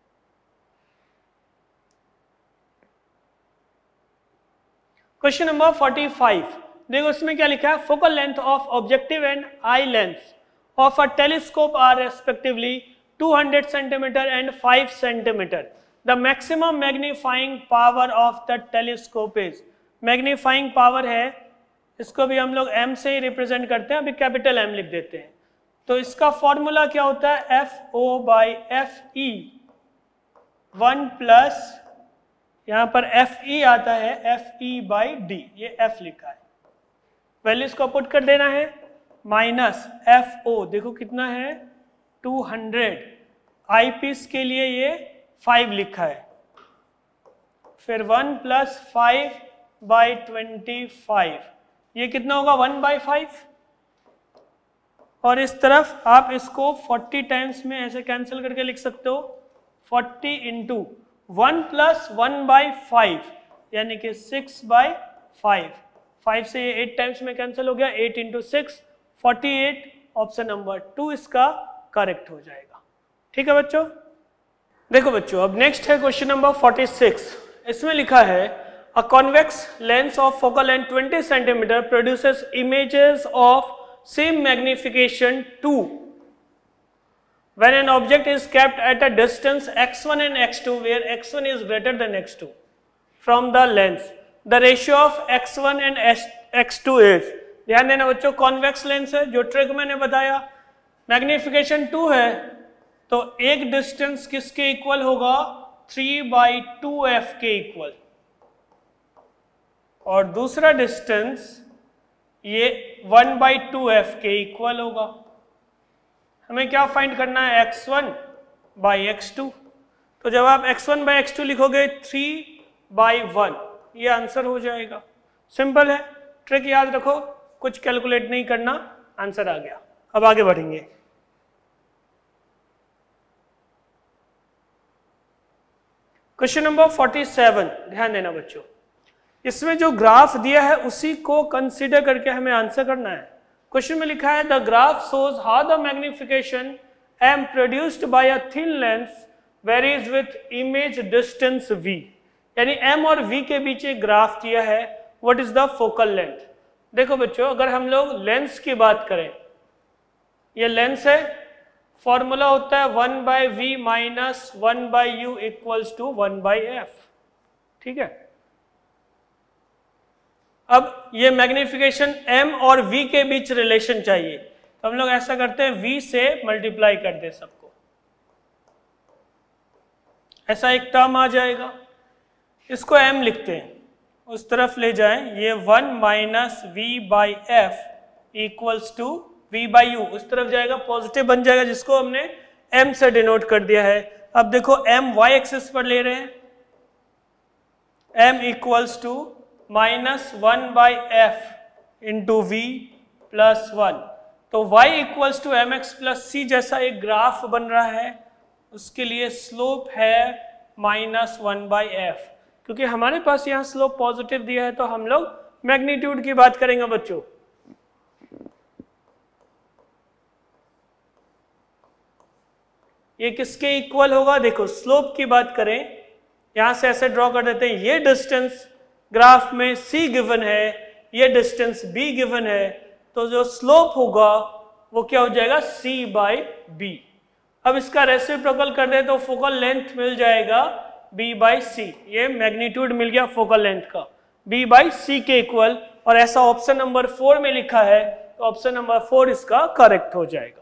क्वेश्चन नंबर 45, देखो इसमें क्या लिखा है, focal length of objective and eye lens of a telescope are respectively 200 centimeter and 5 centimeter. The maximum magnifying power of the telescope is, magnifying power है, इसको भी हम लोग m से ही रिप्रेजेंट करते हैं, अभी कैपिटल M लिख देते हैं। तो इसका फॉर्मूला क्या होता है, FO by FE, 1 प्लस यहाँ पर FE आता है FE by D, ये F लिखा है, वैल्यूज को पुट कर देना है, माइनस FO देखो कितना है 200, आई पीस के लिए ये 5 लिखा है, फिर 1 प्लस 5 बाई 25, ये कितना होगा 1 बाई 5, और इस तरफ आप इसको 40 टाइम्स में ऐसे कैंसिल करके लिख सकते हो, 40 इंटू 1 प्लस 1 बाई 5 यानी कि 6 बाई 5 से ये 8 टाइम्स में कैंसिल हो गया, 8 इंटू 6 48, ऑप्शन नंबर 2 इसका करेक्ट हो जाएगा, ठीक है बच्चों। देखो बच्चों, अब नेक्स्ट है क्वेश्चन नंबर 46, इसमें लिखा है a convex lens of focal length 20 centimetre produces images of same magnification 2 when an object is kept at a distance x1 and x2 where x1 is greater than x2 from the lens, the ratio of x1 and x2 is, ध्यान देना बच्चों, convex lens है, जो trick मैंने बताया, magnification 2 है, तो एक डिस्टेंस किसके इक्वल होगा, 3/2f के इक्वल, और दूसरा डिस्टेंस ये 1/2f के इक्वल होगा। हमें क्या फाइंड करना है, x1/x2, तो जब आप x1/x2 लिखोगे 3/1, ये आंसर हो जाएगा। सिंपल है, ट्रिक याद रखो, कुछ कैलकुलेट नहीं करना, आंसर आ गया। अब आगे बढ़ेंगे। क्वेश्चन नंबर 47, ध्यान देना बच्चों, इसमें जो ग्राफ दिया है उसी को कंसीडर करके हमें आंसर करना है। क्वेश्चन में लिखा है the graph shows how the magnification m produced by a thin lens varies with image distance v, यानी m और v के बीच एक ग्राफ दिया है, what is the focal length. देखो बच्चों, अगर हम लोग लेंस की बात करें, ये लेंस है, फॉर्मूला होता है 1/v minus 1/u equals to 1/f, ठीक है। अब ये मैग्निफिकेशन m और v के बीच रिलेशन चाहिए, तो हम लोग ऐसा करते हैं, v से मल्टीप्लाई कर दे सबको, ऐसा एक टर्म आ जाएगा, इसको m लिखते हैं, उस तरफ ले जाएं, ये 1 minus v/f equals to v/u, उस तरफ जाएगा, पॉजिटिव बन जाएगा, जिसको हमने m से डिनोट कर दिया है। अब देखो m y एक्सिस पर ले रहे हैं, m equals to -1/f into v plus 1, तो y equals to mx plus c जैसा एक ग्राफ बन रहा है, उसके लिए स्लोप है -1/f, क्योंकि हमारे पास यहाँ स्लोप पॉजिटिव दिया है, तो हम लोग मैग्नीट्यूड की बात करेंगे बच्चों। ये किसके इक्वल होगा, देखो स्लोप की बात करें, यहां से ऐसे ड्रॉ कर देते हैं, ये डिस्टेंस ग्राफ में c गिवन है, ये डिस्टेंस b गिवन है, तो जो स्लोप होगा वो क्या हो जाएगा, c/b। अब इसका रेसिप्रोकल कर दे तो फोकल लेंथ मिल जाएगा b/c, ये मैग्नीट्यूड मिल गया फोकल लेंथ का, b/c के इक्वल, और ऐसा ऑप्शन नंबर 4 में लिखा है, तो ऑप्शन नंबर 4 इसका करेक्ट हो जाएगा।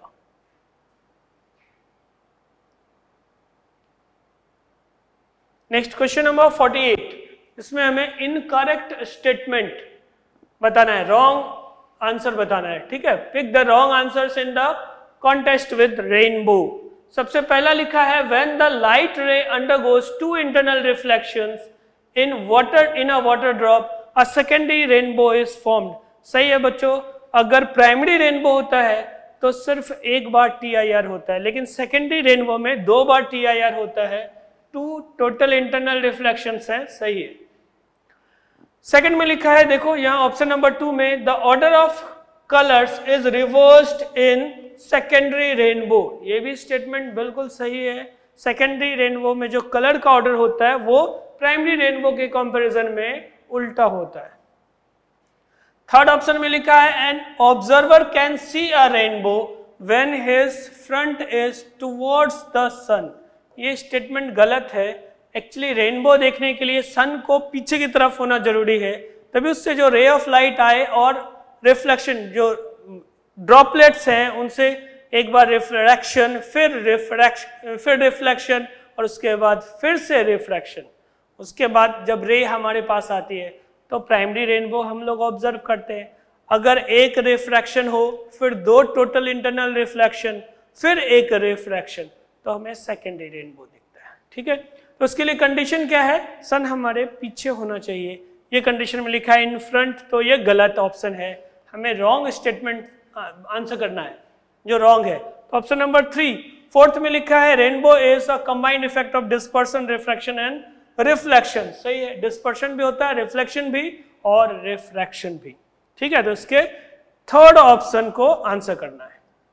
नेक्स्ट क्वेश्चन नंबर 48, इसमें हमें इनकरेक्ट स्टेटमेंट बताना है, रॉन्ग आंसर बताना है, ठीक है। Pick the wrong answers in the contest with rainbow. सबसे पहला लिखा है when the light ray undergoes two internal reflections in a water drop a secondary rainbow is formed. सही है बच्चों, अगर प्राइमरी रेनबो होता है तो सिर्फ एक बार TIR होता है, लेकिन सेकेंडरी रेनबो में 2 बार TIR होता है। 2 टोटल इंटरनल रिफ्लेक्शंस है। सही है। सेकंड में लिखा है, देखो यहाँ ऑप्शन नंबर 2 में the order of colours is reversed in secondary rainbow. ये भी स्टेटमेंट बिल्कुल सही है। सेकेंडरी रेनबो में जो कलर का ऑर्डर होता है वो प्राइमरी रेनबो के कंपैरिजन में उल्टा होता है। थर्ड ऑप्शन में लिखा है an observer can see a rainbow when his front is towards the sun. ये स्टेटमेंट गलत है। एक्चुअली रेनबो देखने के लिए सन को पीछे की तरफ होना जरूरी है, तभी उससे जो रे ऑफ लाइट आए और रिफ्लेक्शन, जो ड्रॉपलेट्स हैं उनसे एक बार रिफ्रैक्शन, फिर रिफ्लेक्शन और उसके बाद फिर से रिफ्रैक्शन, उसके बाद जब रे हमारे पास आती है तो प्राइमरी रेनबो हम लोग ऑब्जर्व करते हैं। अगर एक रिफ्रैक्शन हो, फिर 2 टोटल इंटरनल रिफ्लेक्शन, फिर एक रिफ्रैक्शन, तो हमें सेकेंडरी रेनबो दिखता है। ठीक है, तो उसके लिए कंडीशन क्या है, सन हमारे पीछे होना चाहिए। ये कंडीशन में लिखा है इन फ्रंट, तो ये गलत ऑप्शन है। हमें रॉन्ग स्टेटमेंट आंसर करना है जो रॉन्ग है। तो ऑप्शन नंबर 3। फोर्थ में लिखा है rainbow is a combined effect of dispersion, refraction and reflection. सही है, डिस्पर्शन भी होता है, रिफ्लेक्शन भी और रिफ्रैक्शन भी। ठीक है, तो इसके थर्ड ऑप्शन को आंसर करना है।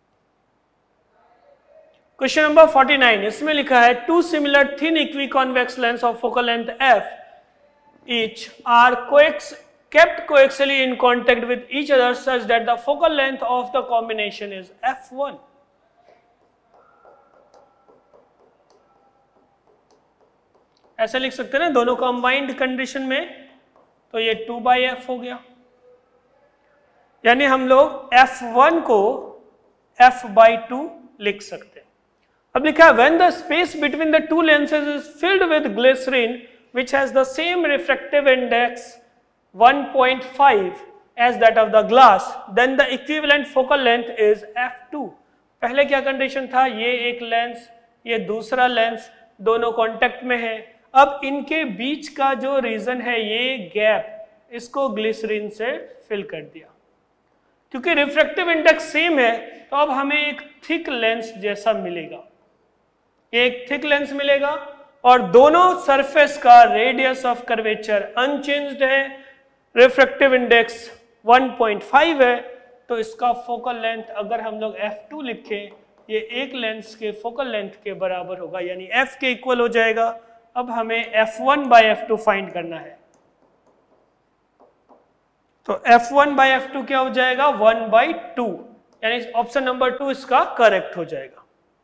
क्वेश्चन नंबर 49, इसमें लिखा है two similar thin equiconvex lens of focal length f each are kept coaxially in contact with each other such that the focal length of the combination is f1. ऐसा लिख सकते हैं ना दोनों कंबाइंड कंडीशन में, तो ये 2/f हो गया, यानी हम लोग f1 को f/2 लिख सकते हैं। अब लिखा है when the space between the two lenses is filled with glycerin which has the same refractive index 1.5 as that of the glass, then the equivalent focal length is f2. पहले क्या condition था, ये एक लेंस, ये दूसरा lens, दोनों contact में है। अब इनके बीच का जो रीजन है, ये गैप, इसको ग्लिसरीन से फिल कर दिया। क्योंकि रिफ्रैक्टिव इंडेक्स सेम है, तो अब हमें एक थिक लेंस जैसा मिलेगा, एक थिक लेंस मिलेगा और दोनों सरफेस का रेडियस ऑफ कर्वेचर अनचेंज्ड है, रिफ्रैक्टिव इंडेक्स 1.5 है, तो इसका फोकल लेंथ अगर हम लोग f2 लिखें, ये एक लेंस के फोकल लेंथ के बराबर होगा, यानी f के इक्वल हो जाएगा। अब हमें f1/f2 फाइंड करना है, तो f1/f2 क्या हो जाएगा, 1/2, यानी ऑप्शन नंबर 2 इसका करेक्ट हो जाएगा।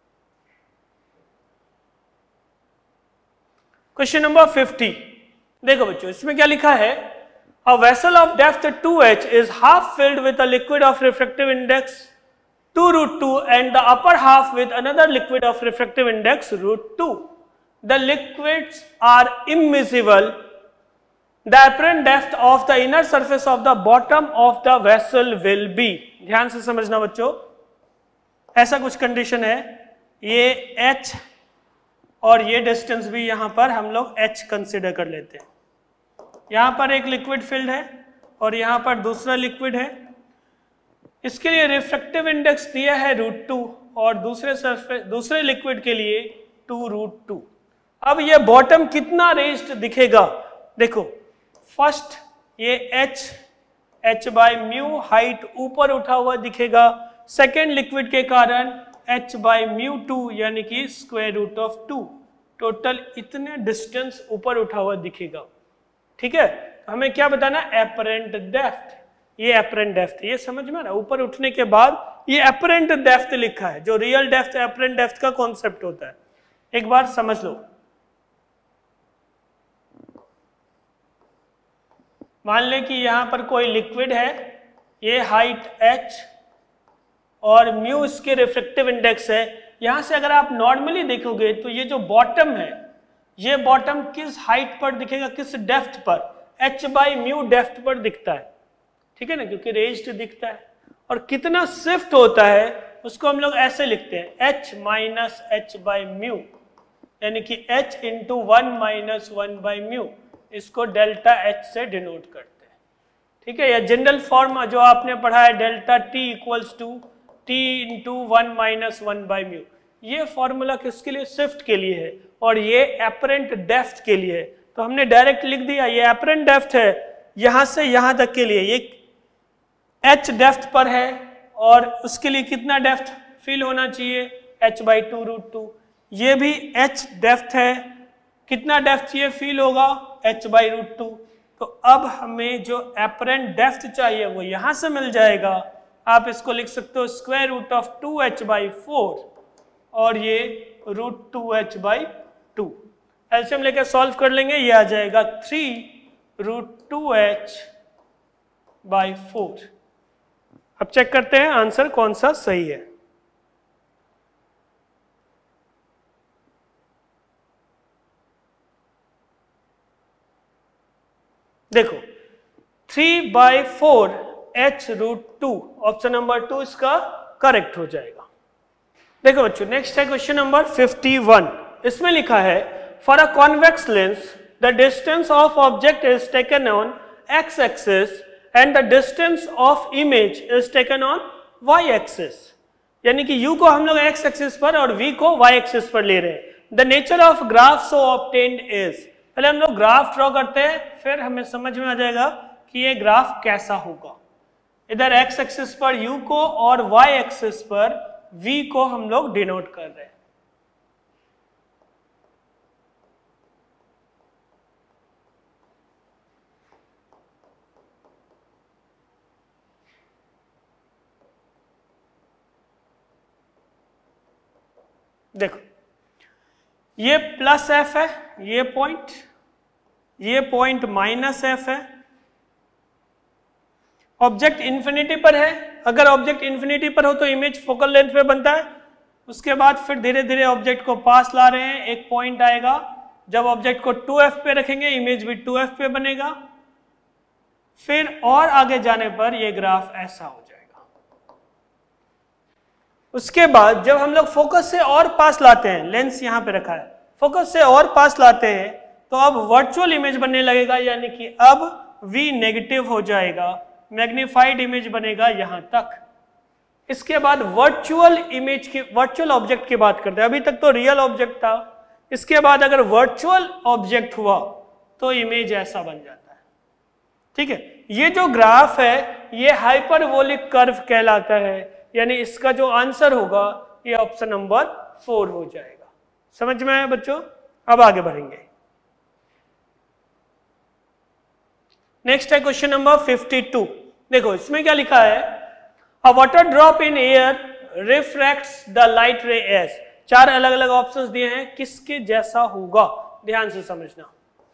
क्वेश्चन नंबर 50, देखो बच्चों इसमें क्या लिखा है, a vessel of depth 2h is half filled with a liquid of refractive index 2√2 and the upper half with another liquid of refractive index √2. The liquids are immiscible. The apparent depth of the inner surface of the bottom of the vessel will be, ध्यान से समझना बच्चों, ऐसा कुछ condition है, ये h और ये डिस्टेंस भी यहां पर हम लोग h कंसिडर कर लेते हैं। यहां पर एक लिक्विड फिल्ड है और यहां पर दूसरा लिक्विड है। इसके लिए रिफ्रैक्टिव इंडेक्स दिया है √2 और दूसरे लिक्विड के लिए 2√2। अब ये बॉटम कितना रेज्ड दिखेगा, देखो फर्स्ट ये h/μ हाइट ऊपर उठा हुआ दिखेगा, सेकेंड लिक्विड के कारण h/μ2 यानी कि √2, टोटल इतने डिस्टेंस ऊपर उठा हुआ दिखेगा। ठीक है, हमें क्या बताना, एपरेंट डेप्थ, ये एपरेंट डेप्थ, ये समझ में ना, ऊपर उठने के बाद ये एपरेंट डेप्थ लिखा है, जो रियल डेप्थ एपरेंट डेप्थ का कॉन्सेप्ट होता है, एक बार समझ लो। मान ले कि यहां पर कोई लिक्विड है, ये हाइट h और म्यू इसके रिफ्रैक्टिव इंडेक्स है। यहां से अगर आप नॉर्मली देखोगे तो ये जो बॉटम है, ये बॉटम किस हाइट पर दिखेगा, किस डेप्थ पर, h/μ डेप्थ पर दिखता है। ठीक है ना, क्योंकि रेज्ड दिखता है, और कितना शिफ्ट होता है उसको हम लोग ऐसे लिखते हैं h minus h by mu, यानी कि h into 1 minus 1 by mu, इसको डेल्टा h से डिनोट करते हैं। ठीक है, या जनरल फॉर्म जो आपने पढ़ा है delta t equals to t into 1 minus 1 by mu, ये फॉर्मूला किसके लिए? स्विफ्ट के लिए है, और ये एपरेंट डेप्थ के लिए है। तो हमने डायरेक्ट लिख दिया ये एपरेंट डेप्थ है यहां से यहां तक के लिए, ये h डेप्थ पर है, और उसके लिए कितना डेप्थ फिल होना चाहिए? h बाई 2√2। ये भी h डेप्थ है, कितना डेप्थ ये फिल होगा? h बाई √2। तो अब हमें जो एपरेंट डेप्थ चाहिए वो यहां से मिल जाएगा। आप इसको लिख सकते हो square root of 2h by 4, और ये √2h बाई 2। एलसीएम लेकर सॉल्व कर लेंगे, ये आ जाएगा 3√2h बाई 4। अब चेक करते हैं आंसर कौन सा सही है। देखो 3/4h√2, ऑप्शन नंबर 2 इसका करेक्ट हो जाएगा। देखो बच्चों नेक्स्ट है क्वेश्चन नंबर 51। इसमें लिखा है for a convex lens the distance of object is taken on x axis and the distance of image is taken on y axis, यानी कि u को हम लोग x एक्सिस पर और v को y एक्सिस पर ले रहे हैं। The nature of graph so obtained is, पहले हम लोग ग्राफ ड्रॉ करते हैं, फिर हमें समझ में आ जाएगा कि ये ग्राफ कैसा होगा। इधर x एक्सिस पर u को और y एक्सिस पर v को हम लोग डिनोट कर रहे हैं। देखो ये प्लस f है, ये पॉइंट माइनस f है। ऑब्जेक्ट इन्फिनिटी पर है, अगर ऑब्जेक्ट इन्फिनिटी पर हो तो इमेज फोकल लेंथ पे बनता है। उसके बाद फिर धीरे धीरे ऑब्जेक्ट को पास ला रहे हैं, एक पॉइंट आएगा, जब ऑब्जेक्ट को 2f पे रखेंगे इमेज भी 2f पे बनेगा। फिर और आगे जाने पर यह ग्राफ ऐसा हो जाएगा। उसके बाद जब हम लोग फोकस से और पास लाते हैं, लेंस यहां पे रखा है, फोकस से और पास लाते हैं तो अब वर्चुअल इमेज बनने लगेगा, यानी कि अब v नेगेटिव हो जाएगा, मैग्नीफाइड इमेज बनेगा यहां तक। इसके बाद वर्चुअल इमेज की, वर्चुअल ऑब्जेक्ट की बात करते हैं, अभी तक तो रियल ऑब्जेक्ट था। इसके बाद अगर वर्चुअल ऑब्जेक्ट हुआ तो इमेज ऐसा बन जाता है। ठीक है, ये जो ग्राफ है ये हाइपरबोलिक कर्व कहलाता है, यानी इसका जो आंसर होगा ये ऑप्शन नंबर 4 हो जाएगा। समझ में आया बच्चों? अब आगे बढ़ेंगे। नेक्स्ट है क्वेश्चन नंबर 52। देखो इसमें क्या लिखा है, a water drop in air refracts the light ray as. 4 अलग अलग ऑप्शंस दिए हैं, किसके जैसा होगा ध्यान से समझना।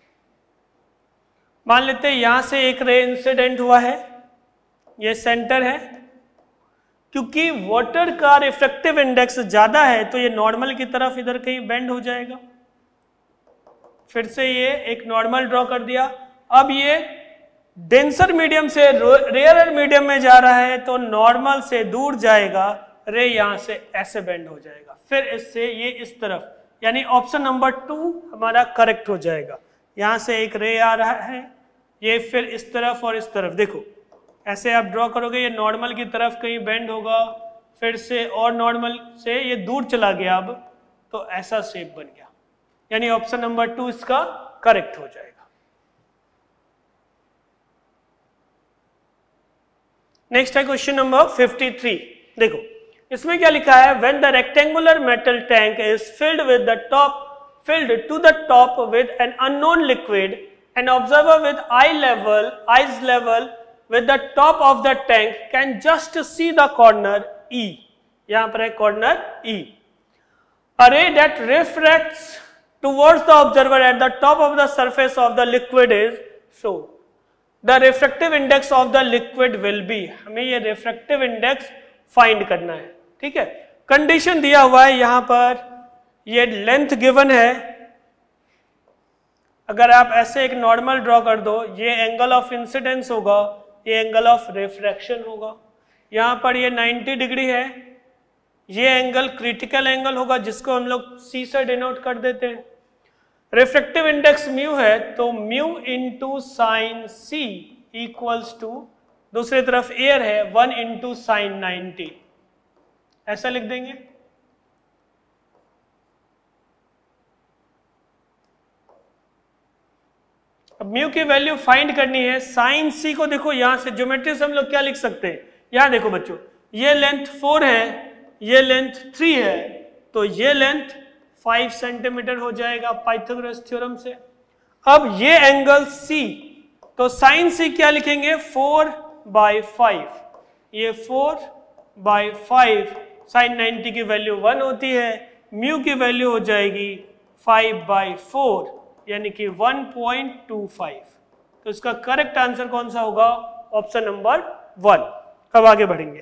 मान लेते हैं यहां से एक रे इंसिडेंट हुआ है, ये सेंटर है, क्योंकि वाटर का रिफ्रैक्टिव इंडेक्स ज्यादा है तो ये नॉर्मल की तरफ इधर कहीं बेंड हो जाएगा। फिर से ये एक नॉर्मल ड्रॉ कर दिया। अब ये डेंसर मीडियम से रेयरर मीडियम में जा रहा है तो नॉर्मल से दूर जाएगा, रे यहां से ऐसे बेंड हो जाएगा, फिर इससे ये इस तरफ, यानी ऑप्शन नंबर 2 हमारा करेक्ट हो जाएगा। यहां से एक रे आ रहा है, ये फिर इस तरफ और इस तरफ, देखो ऐसे आप ड्रॉ करोगे, ये नॉर्मल की तरफ कहीं बेंड होगा, फिर से और नॉर्मल से ये दूर चला गया, अब तो ऐसा शेप बन गया, यानी ऑप्शन नंबर 2 इसका करेक्ट हो जाएगा। नेक्स्ट है क्वेश्चन नंबर 53। देखो इसमें क्या लिखा है, when the rectangular metal tank is filled to the top with an unknown liquid, an observer with eyes level with the top of the tank can just see the corner E, यहां पर है corner E. A ray that refracts towards the observer at the top of the surface of the liquid is shown. The refractive index of the liquid will be, हमें ये refractive index find करना है। ठीक है, condition दिया हुआ है यहां पर, ये लेंथ गिवन है, अगर आप ऐसे एक नॉर्मल ड्रॉ कर दो, ये एंगल ऑफ इंसिडेंस होगा, ये एंगल ऑफ रिफ्रैक्शन होगा, यहां पर ये 90 डिग्री है, ये एंगल क्रिटिकल एंगल होगा जिसको हम लोग C से डिनोट कर देते हैं। रिफ्रैक्टिव इंडेक्स म्यू है तो mu into sine C equals to, दूसरी तरफ एयर है 1 इंटू साइन 90, ऐसा लिख देंगे। अब म्यू की वैल्यू फाइंड करनी है। साइन C को देखो यहां से ज्योमेट्री से हम लोग क्या लिख सकते हैं, यहां देखो बच्चों, ये लेंथ 4 है, ये लेंथ 3 है, तो ये लेंथ 5 सेंटीमीटर हो जाएगा पाइथागोरस थ्योरम से। अब ये एंगल C, तो साइन C क्या लिखेंगे 4/5, ये 4/5, साइन 90 की वैल्यू 1 होती है, म्यू की वैल्यू हो जाएगी 5/4 यानी कि 1.25। तो इसका करेक्ट आंसर कौन सा होगा, ऑप्शन नंबर 1। अब आगे बढ़ेंगे।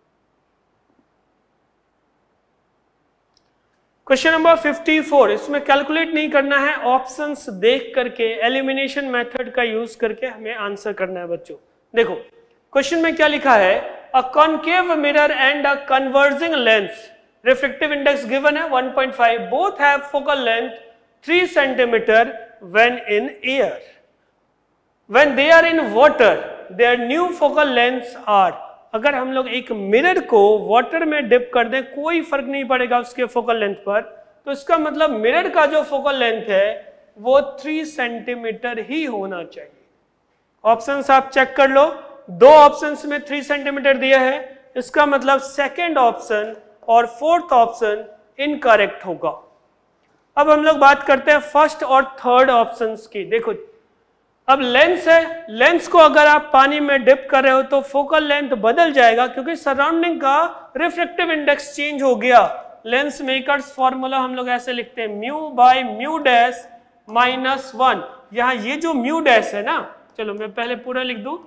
क्वेश्चन नंबर 54, इसमें कैलकुलेट नहीं करना है, ऑप्शंस देख करके एलिमिनेशन मेथड का यूज करके हमें आंसर करना है बच्चों। देखो क्वेश्चन में क्या लिखा है, a concave mirror and a converging lens, refractive index given है 1.5, both have focal length 3 centimetre when in air, when they are in water their new focal lengths are। अगर हम लोग एक मिरर को वाटर में डिप कर दें कोई फर्क नहीं पड़ेगा उसके फोकल लेंथ पर, तो इसका मतलब मिरर का जो फोकल लेंथ है वो 3 सेंटीमीटर ही होना चाहिए। ऑप्शंस आप चेक कर लो, दो ऑप्शंस में 3 सेंटीमीटर दिया है, इसका मतलब सेकंड ऑप्शन और फोर्थ ऑप्शन इनकरेक्ट होगा। अब हम लोग बात करते हैं फर्स्ट और थर्ड ऑप्शंस की। देखो अब लेंस है, लेंस को अगर आप पानी में डिप कर रहे हो तो फोकल लेंथ बदल जाएगा क्योंकि सराउंडिंग का रिफ्रैक्टिव इंडेक्स चेंज हो गया। लेंस मेकर्स फॉर्मूला हम लोग ऐसे लिखते हैं म्यू बाय म्यू डैश -1। यहां ये जो म्यू डैश है ना, चलो मैं पहले पूरा लिख दूं,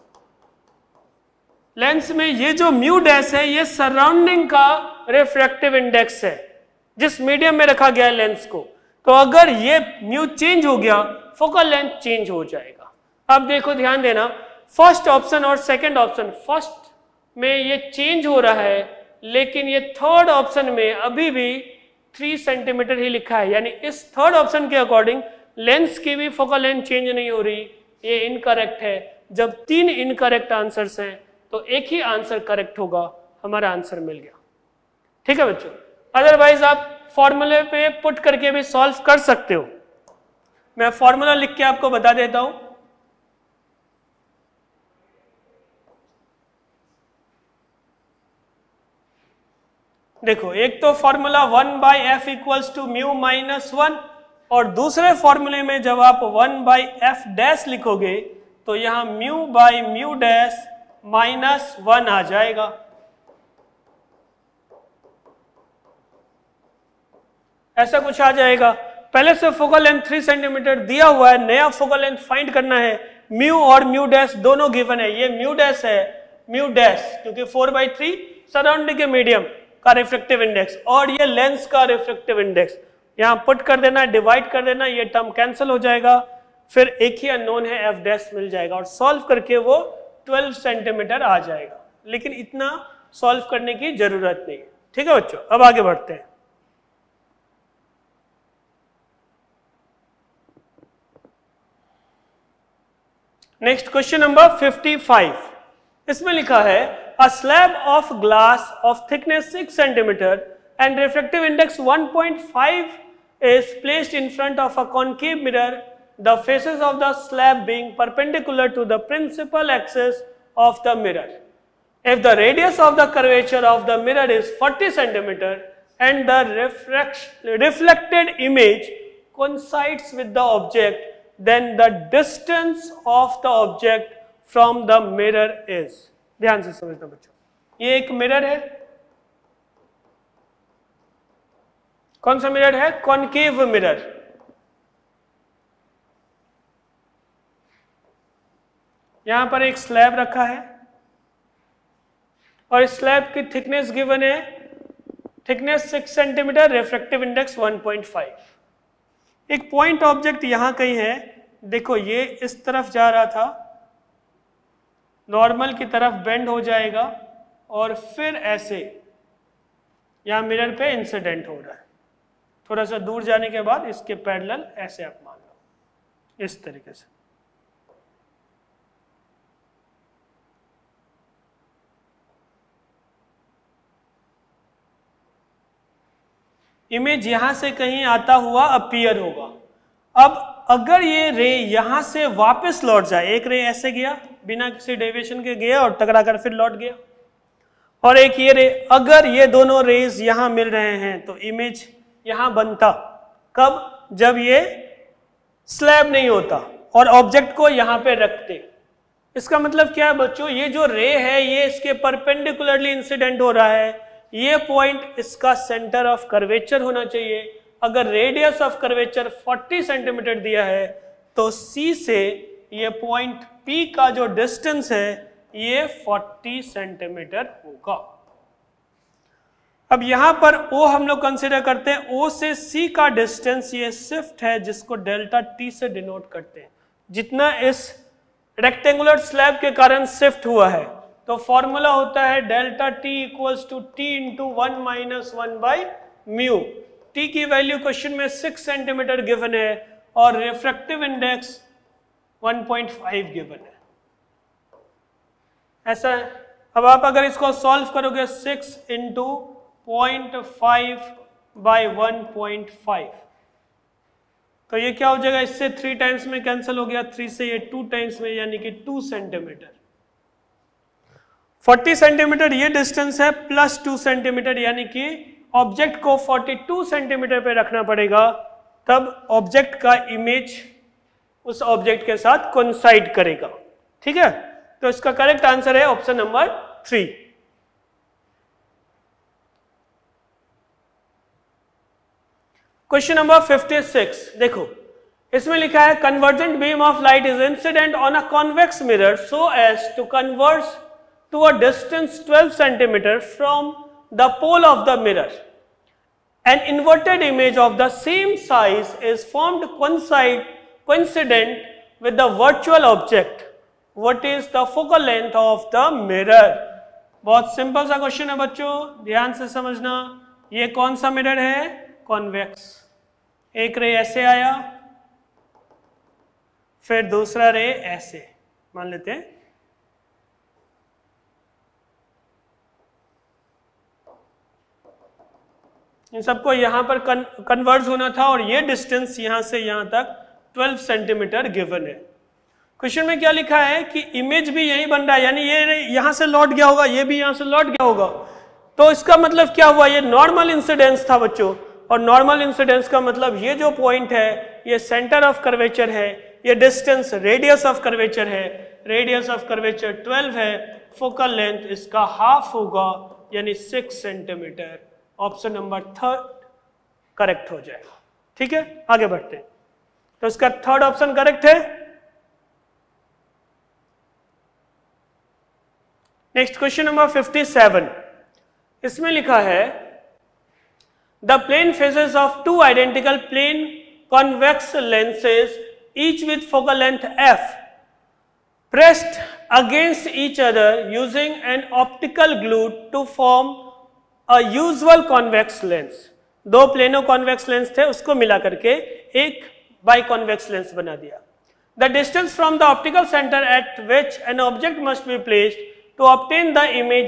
लेंस में ये जो म्यू डैश है ये सराउंडिंग का रिफ्रैक्टिव इंडेक्स है जिस मीडियम में रखा गया है लेंस को। तो अगर ये म्यू चेंज हो गया फोकल लेंथ चेंज हो जाएगा। अब देखो ध्यान देना, फर्स्ट ऑप्शन और सेकंड ऑप्शन, फर्स्ट में ये चेंज हो रहा है लेकिन ये थर्ड ऑप्शन में अभी भी 3 सेंटीमीटर ही लिखा है, यानी इस थर्ड ऑप्शन के अकॉर्डिंग लेंस की भी फोकल लेंथ चेंज नहीं हो रही, ये इनकरेक्ट है। जब 3 इनकरेक्ट आंसर्स हैं तो एक ही आंसर करेक्ट होगा, हमारा आंसर मिल गया। ठीक है बच्चों, अदरवाइज आप फॉर्मूले पे पुट करके भी सॉल्व कर सकते हो। मैं फॉर्मूला लिख के आपको बता देता हूं। देखो एक तो formula 1/f equals to mu -1 और दूसरे फॉर्मूले में जब आप 1/f डैश लिखोगे तो यहां म्यू बाय म्यू डैश -1 आ जाएगा। ऐसा कुछ आ जाएगा। पहले से फोकल लेंथ 3 सेंटीमीटर दिया हुआ है, नया फोकल लेंथ फाइंड करना है। म्यू और म्यू डैश दोनों गिवन है, ये म्यू डैश है, म्यू डैश क्योंकि 4/3 सराउंडिंग के मीडियम का रिफ्रैक्टिव इंडेक्स और ये लेंस का रिफ्रैक्टिव इंडेक्स, यहां पुट कर देना, डिवाइड कर देना, ये टर्म कैंसिल हो जाएगा, फिर एक ही अननोन है एफ डैश मिल जाएगा और सॉल्व करके वो 12 सेंटीमीटर आ जाएगा। लेकिन इतना सॉल्व करने की जरूरत नहीं है। ठीक है बच्चों, अब आगे बढ़ते हैं। नेक्स्ट क्वेश्चन नंबर 55, इसमें लिखा है a slab of glass of thickness 6 centimetre and refractive index 1.5 is placed in front of a concave mirror, the faces of the slab being perpendicular to the principal axis of the mirror. If the radius of the curvature of the mirror is 40 centimeter and the reflected image coincides with the object, then the distance of the object from the mirror is। ध्यान से समझना बच्चों, ये एक mirror है, कौन सा mirror है, कॉनकेव मिरर। यहां पर एक स्लैब रखा है और इस स्लैब की थिकनेस गिवन है, थिकनेस 6 सेंटीमीटर, रिफ्रैक्टिव इंडेक्स 1.5। एक पॉइंट ऑब्जेक्ट यहां कहीं है, देखो ये इस तरफ जा रहा था, नॉर्मल की तरफ बेंड हो जाएगा और फिर ऐसे यहाँ मिरर पे इंसिडेंट हो रहा है, थोड़ा सा दूर जाने के बाद इसके पैरेलल ऐसे आप मान लो, इस तरीके से। इमेज यहां से कहीं आता हुआ अपीयर होगा। अब अगर ये रे यहां से वापस लौट जाए, एक रे ऐसे गया बिना किसी डेविएशन के गया और टकरा कर फिर लौट गया, और एक ये रे, अगर ये दोनों रेज यहां मिल रहे हैं तो इमेज यहां बनता कब? जब ये स्लैब नहीं होता और ऑब्जेक्ट को यहां पे रखते। इसका मतलब क्या है बच्चों? ये जो रे है ये इसके परपेंडिकुलरली इंसिडेंट हो रहा है, ये पॉइंट इसका सेंटर ऑफ कर्वेचर होना चाहिए। अगर रेडियस ऑफ कर्वेचर 40 सेंटीमीटर दिया है तो C से ये पॉइंट P का जो डिस्टेंस है ये 40 सेंटीमीटर होगा। अब यहां पर O हम लोग कंसीडर करते हैं, O से C का डिस्टेंस ये शिफ्ट है जिसको डेल्टा T से डिनोट करते हैं। जितना इस रेक्टेंगुलर स्लैब के कारण शिफ्ट हुआ है तो फॉर्मूला होता है delta T equals to T into 1 minus 1 by mu. T की वैल्यू क्वेश्चन में 6 सेंटीमीटर गिवन है और रिफ्रैक्टिव इंडेक्स 1.5 गिवन है, ऐसा है। अब आप अगर इसको सॉल्व करोगे 6 इंटू 0.5 बाई 1.5 तो ये क्या हो जाएगा? इससे 3 टाइम्स में कैंसिल हो गया, 3 से ये 2 टाइम्स में, यानी कि 2 सेंटीमीटर। 40 सेंटीमीटर ये डिस्टेंस है प्लस 2 सेंटीमीटर, यानी कि ऑब्जेक्ट को 42 सेंटीमीटर पे रखना पड़ेगा, तब ऑब्जेक्ट का इमेज उस ऑब्जेक्ट के साथ कोइंसाइड करेगा। ठीक है, तो इसका करेक्ट आंसर है ऑप्शन नंबर 3। क्वेश्चन नंबर 56 देखो, इसमें लिखा है convergent beam of light is incident on a convex mirror so as to converge to a distance 12 centimeter from the pole of the mirror. An inverted image of the same size is formed coincident with the virtual object. What is the focal length of the mirror? बहुत simple सा question है बच्चों, ध्यान से समझना। ये कौन सा मिरर है? कॉन्वेक्स। एक रे ऐसे आया, फिर दूसरा रे ऐसे, मान लेते हैं। इन सबको यहां पर कन्वर्ज होना था और ये डिस्टेंस यहां से यहां तक 12 सेंटीमीटर गिवन है। क्वेश्चन में क्या लिखा है कि इमेज भी यही बन रहा है, यानी ये यहां से लौट गया होगा, ये भी यहां से लौट गया होगा। तो इसका मतलब क्या हुआ? ये नॉर्मल इंसिडेंस था बच्चों, और नॉर्मल इंसिडेंस का मतलब ये जो पॉइंट है ये सेंटर ऑफ कर्वेचर है, ये डिस्टेंस रेडियस ऑफ कर्वेचर है, रेडियस ऑफ कर्वेचर 12 है, फोकल लेंथ इसका हाफ होगा यानी 6 सेंटीमीटर। ऑप्शन नंबर 3 करेक्ट हो जाएगा। ठीक है, आगे बढ़ते हैं। तो इसका थर्ड ऑप्शन करेक्ट है। नेक्स्ट क्वेश्चन नंबर 57, इसमें लिखा है the plane faces of 2 identical plane convex lenses each with focal length f pressed against each other using an optical glue to form a usual convex lens। 2 plano convex lens थे, उसको मिला करके एक by convex lens बना दिया। The distance from the optical center at which an object must be placed to obtain the image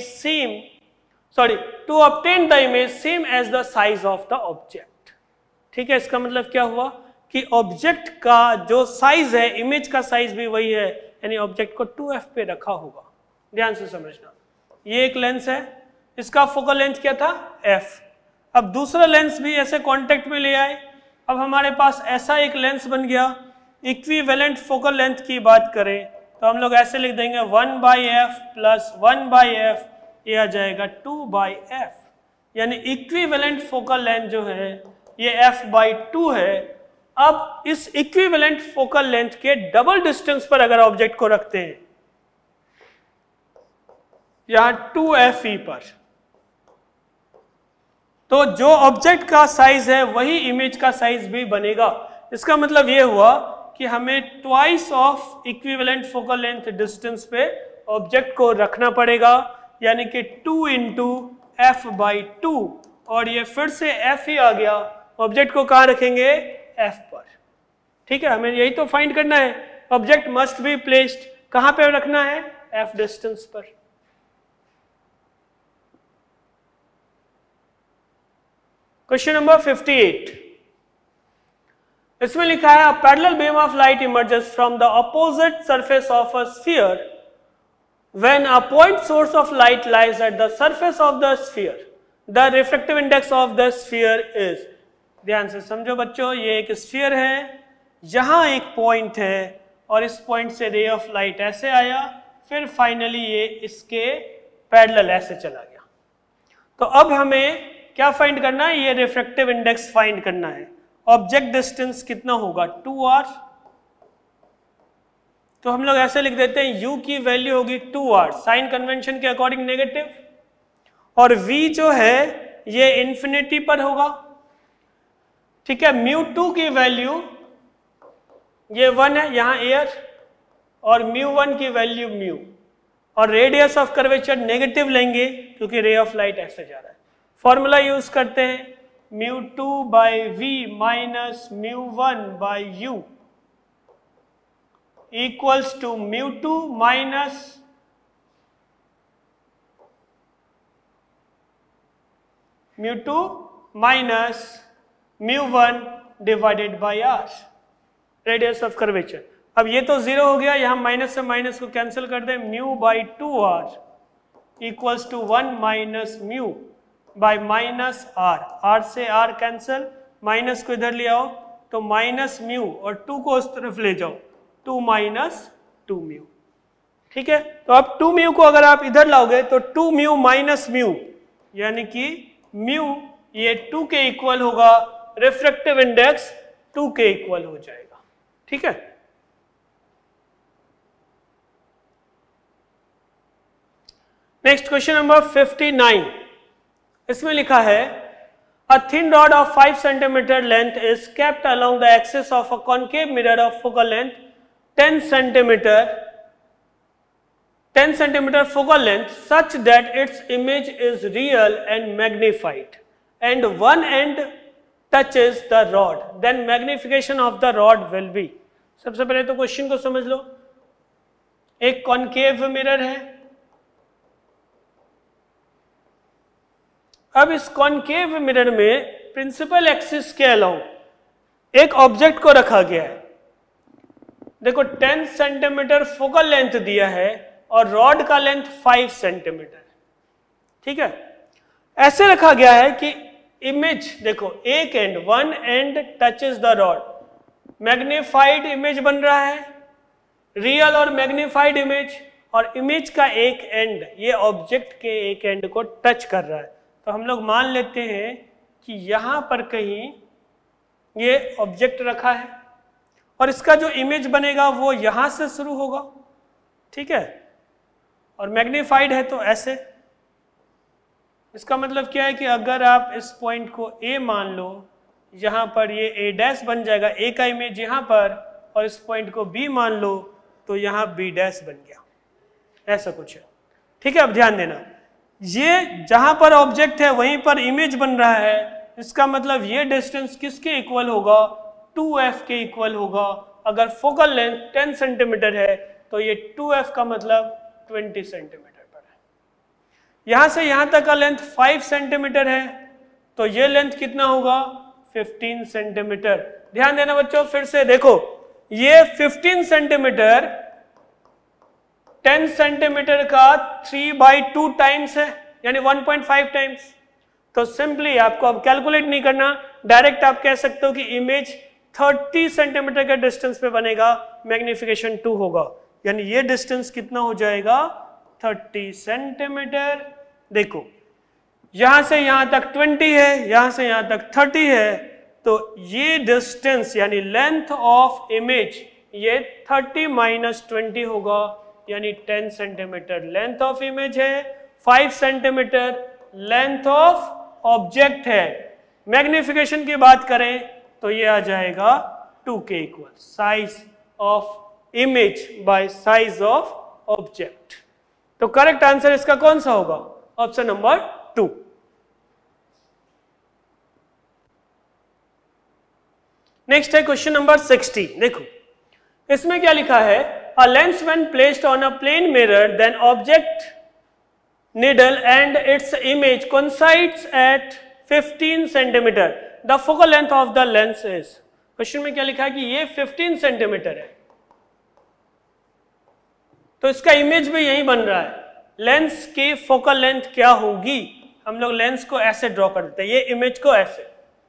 same as the size of the object। ठीक है, इसका मतलब क्या हुआ कि ऑब्जेक्ट का जो साइज है, इमेज का साइज भी वही है, यानी ऑब्जेक्ट को 2f पे रखा होगा। ध्यान से समझना, ये एक लेंस है, इसका फोकल लेंथ क्या था? f। अब दूसरा लेंस भी ऐसे कांटेक्ट में ले आए, अब हमारे पास ऐसा एक लेंस बन गया। इक्विवेलेंट फोकल लेंथ की बात करें तो हम लोग ऐसे लिख देंगे 1/f प्लस 1/f, ये आ जाएगा 2/f, यानी इक्विवेलेंट फोकल लेंथ जो है ये f/2 है। अब इस इक्विवेलेंट फोकल लेंथ के डबल डिस्टेंस पर अगर ऑब्जेक्ट को रखते हैं यहां 2fe पर, तो जो ऑब्जेक्ट का साइज है वही इमेज का साइज भी बनेगा। इसका मतलब यह हुआ कि हमें twice of equivalent focal length distance पे ऑब्जेक्ट को रखना पड़ेगा, यानी कि 2 इंटू f/2 और ये फिर से f ही आ गया, ऑब्जेक्ट को कहाँ रखेंगे, f पर। ठीक है, हमें यही तो फाइंड करना है, ऑब्जेक्ट मस्ट बी प्लेस्ड कहाँ पे रखना है, f डिस्टेंस पर। क्वेश्चन नंबर 58, इसमें लिखा है, a parallel beam of light emerges from the opposite surface of a sphere when a point source of light lies at the surface of the sphere, the refractive index of the sphere is। ध्यान से समझो बच्चों, ये एक sphere है, यहां एक point है और इस पॉइंट से रे ऑफ लाइट ऐसे आया, फिर फाइनली ये इसके पैरेलल ऐसे चला गया। तो अब हमें क्या फाइंड करना है, ये रिफ्रैक्टिव इंडेक्स फाइंड करना है। ऑब्जेक्ट डिस्टेंस कितना होगा, 2r। तो हम लोग ऐसे लिख देते हैं, u की वैल्यू होगी 2r, साइन कन्वेंशन के अकॉर्डिंग नेगेटिव, और v जो है ये इंफिनिटी पर होगा। ठीक है, μ2 की वैल्यू ये 1 है, यहां एयर, और μ1 की वैल्यू μ, और रेडियस ऑफ कर्वेचर नेगेटिव लेंगे क्योंकि रे ऑफ लाइट ऐसे जा रहा है। फॉर्मूला यूज करते हैं, μ2 बाई v माइनस μ1 बाई u equals to μ2 minus μ1 divided by r, radius of curvature. अब ये तो जीरो हो गया, यहां माइनस से माइनस को कैंसिल कर दें, mu by 2r equals to 1 minus mu by minus r, r से आर कैंसिल, माइनस को इधर ले आओ तो माइनस म्यू और 2 को उस तरफ ले जाओ, 2 माइनस 2 म्यू। ठीक है, तो अब 2 म्यू को अगर आप इधर लाओगे तो 2 म्यू माइनस म्यू, यानी कि म्यू ये 2 के इक्वल होगा, रिफ्रैक्टिव इंडेक्स 2 के इक्वल हो जाएगा। ठीक है, नेक्स्ट क्वेश्चन नंबर 59, इसमें लिखा है, a thin rod of 5 centimeter length is kept along the axis of a concave mirror of focal length 10 centimeter focal length such that its image is real and magnified and one end touches the rod, then magnification of the rod will be। सबसे पहले तो question को समझ लो, एक concave mirror है, अब इस concave mirror में प्रिंसिपल एक्सिस के अलाउंग एक ऑब्जेक्ट को रखा गया है। देखो 10 सेंटीमीटर फोकल लेंथ दिया है और रॉड का लेंथ 5 सेंटीमीटर। ठीक है, ऐसे रखा गया है कि इमेज देखो, एक end, one end touches the rod, magnified image बन रहा है, रियल और मैग्नीफाइड इमेज, और इमेज का एक एंड ये ऑब्जेक्ट के एक एंड को टच कर रहा है। तो हम लोग मान लेते हैं कि यहां पर कहीं ये ऑब्जेक्ट रखा है और इसका जो इमेज बनेगा वो यहां से शुरू होगा। ठीक है, और मैग्नीफाइड है तो ऐसे। इसका मतलब क्या है कि अगर आप इस पॉइंट को A मान लो, यहां पर ये A डैश बन जाएगा, A का इमेज यहां पर, और इस पॉइंट को B मान लो तो यहां B डैश बन गया, ऐसा कुछ है। ठीक है, अब ध्यान देना, ये जहां पर ऑब्जेक्ट है वहीं पर इमेज बन रहा है, इसका मतलब ये डिस्टेंस किसके इक्वल होगा, 2f के इक्वल होगा। अगर फोकल लेंथ 10 सेंटीमीटर है तो ये 2f का मतलब 20 सेंटीमीटर पर है। यहां से यहां तक का लेंथ 5 सेंटीमीटर है तो ये लेंथ कितना होगा, 15 सेंटीमीटर। ध्यान देना बच्चों, फिर से देखो, ये 15 सेंटीमीटर 10 सेंटीमीटर का 3/2 टाइम्स है, यानी 1.5 टाइम्स। तो सिंपली आपको अब कैलकुलेट नहीं करना, डायरेक्ट आप कह सकते हो कि इमेज 30 सेंटीमीटर के डिस्टेंस पे बनेगा, मैग्निफिकेशन 2 होगा, यानी ये डिस्टेंस कितना हो जाएगा, 30 सेंटीमीटर। देखो यहां से यहां तक 20 है, यहां से यहां तक 30 है, तो ये डिस्टेंस यानी लेंथ ऑफ इमेज ये 30 माइनस 20 होगा, यानी 10 सेंटीमीटर लेंथ ऑफ इमेज है, 5 सेंटीमीटर लेंथ ऑफ ऑब्जेक्ट है। मैग्निफिकेशन की बात करें तो ये आ जाएगा 2 के equal, size of image by size of object. तो करेक्ट आंसर इसका कौन सा होगा, ऑप्शन नंबर 2। नेक्स्ट है क्वेश्चन नंबर 60। देखो इसमें क्या लिखा है, a lens when placed on a plane mirror then object needle and its image coincides at 15 centimetre, the focal length of the lens is. Question में क्या लिखा है कि ये 15 सेंटीमीटर है, तो इसका इमेज भी यही बन रहा है। लेंस की फोकल लेंथ क्या होगी, हम लोग लेंस को ऐसे ड्रॉ कर देते हैं, ये इमेज को ऐसे,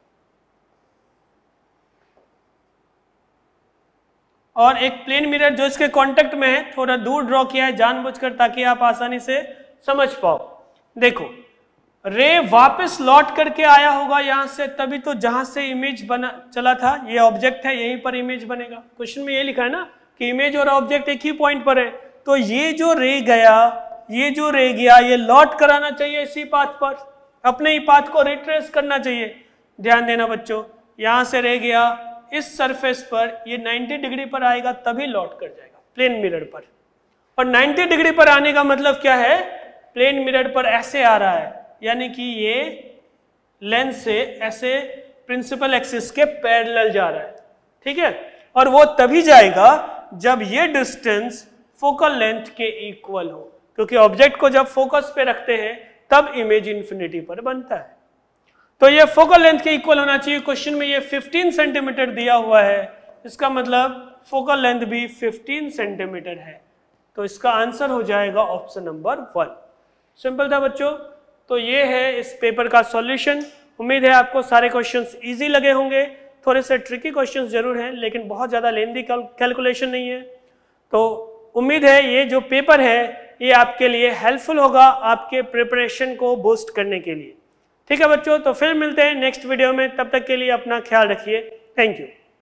और एक प्लेन मिरर जो इसके कांटेक्ट में है थोड़ा दूर ड्रॉ किया है जानबूझकर ताकि आप आसानी से समझ पाओ। देखो रे वापस लौट करके आया होगा यहां से, तभी तो जहां से इमेज बना चला था ये ऑब्जेक्ट है, यहीं पर इमेज बनेगा। क्वेश्चन में ये लिखा है ना कि इमेज और ऑब्जेक्ट एक ही पॉइंट पर है, तो ये जो रे गया, ये जो रे गया, ये लौट कर आना चाहिए इसी पाथ पर, अपने ही पाथ को रिट्रेस करना चाहिए। ध्यान देना बच्चों, यहां से रे गया इस सरफेस पर, ये 90 डिग्री पर आएगा तभी लौट कर जाएगा प्लेन मिरर पर। और 90 डिग्री पर आने का मतलब क्या है, प्लेन मिरर पर ऐसे आ रहा है, यानी कि ये लेंस से ऐसे प्रिंसिपल एक्सिस के पैरेलल जा रहा है, ठीक है। और वो तभी जाएगा जब ये डिस्टेंस फोकल लेंथ के इक्वल हो, क्योंकि ऑब्जेक्ट को जब फोकस पे रखते हैं तब इमेज इंफिनिटी पर बनता है। तो ये फोकल लेंथ के इक्वल होना चाहिए। क्वेश्चन में ये 15 सेंटीमीटर दिया हुआ है, इसका मतलब फोकल लेंथ भी 15 सेंटीमीटर है, तो इसका आंसर हो जाएगा ऑप्शन नंबर 1। सिंपल था बच्चों। तो ये है इस पेपर का सॉल्यूशन। उम्मीद है आपको सारे क्वेश्चंस इजी लगे होंगे, थोड़े से ट्रिकी क्वेश्चंस जरूर हैं लेकिन बहुत ज़्यादा लेंथी कैलकुलेशन नहीं है। तो उम्मीद है ये जो पेपर है ये आपके लिए हेल्पफुल होगा, आपके प्रिपरेशन को बूस्ट करने के लिए। ठीक है बच्चों, तो फिर मिलते हैं नेक्स्ट वीडियो में, तब तक के लिए अपना ख्याल रखिए। Thank you.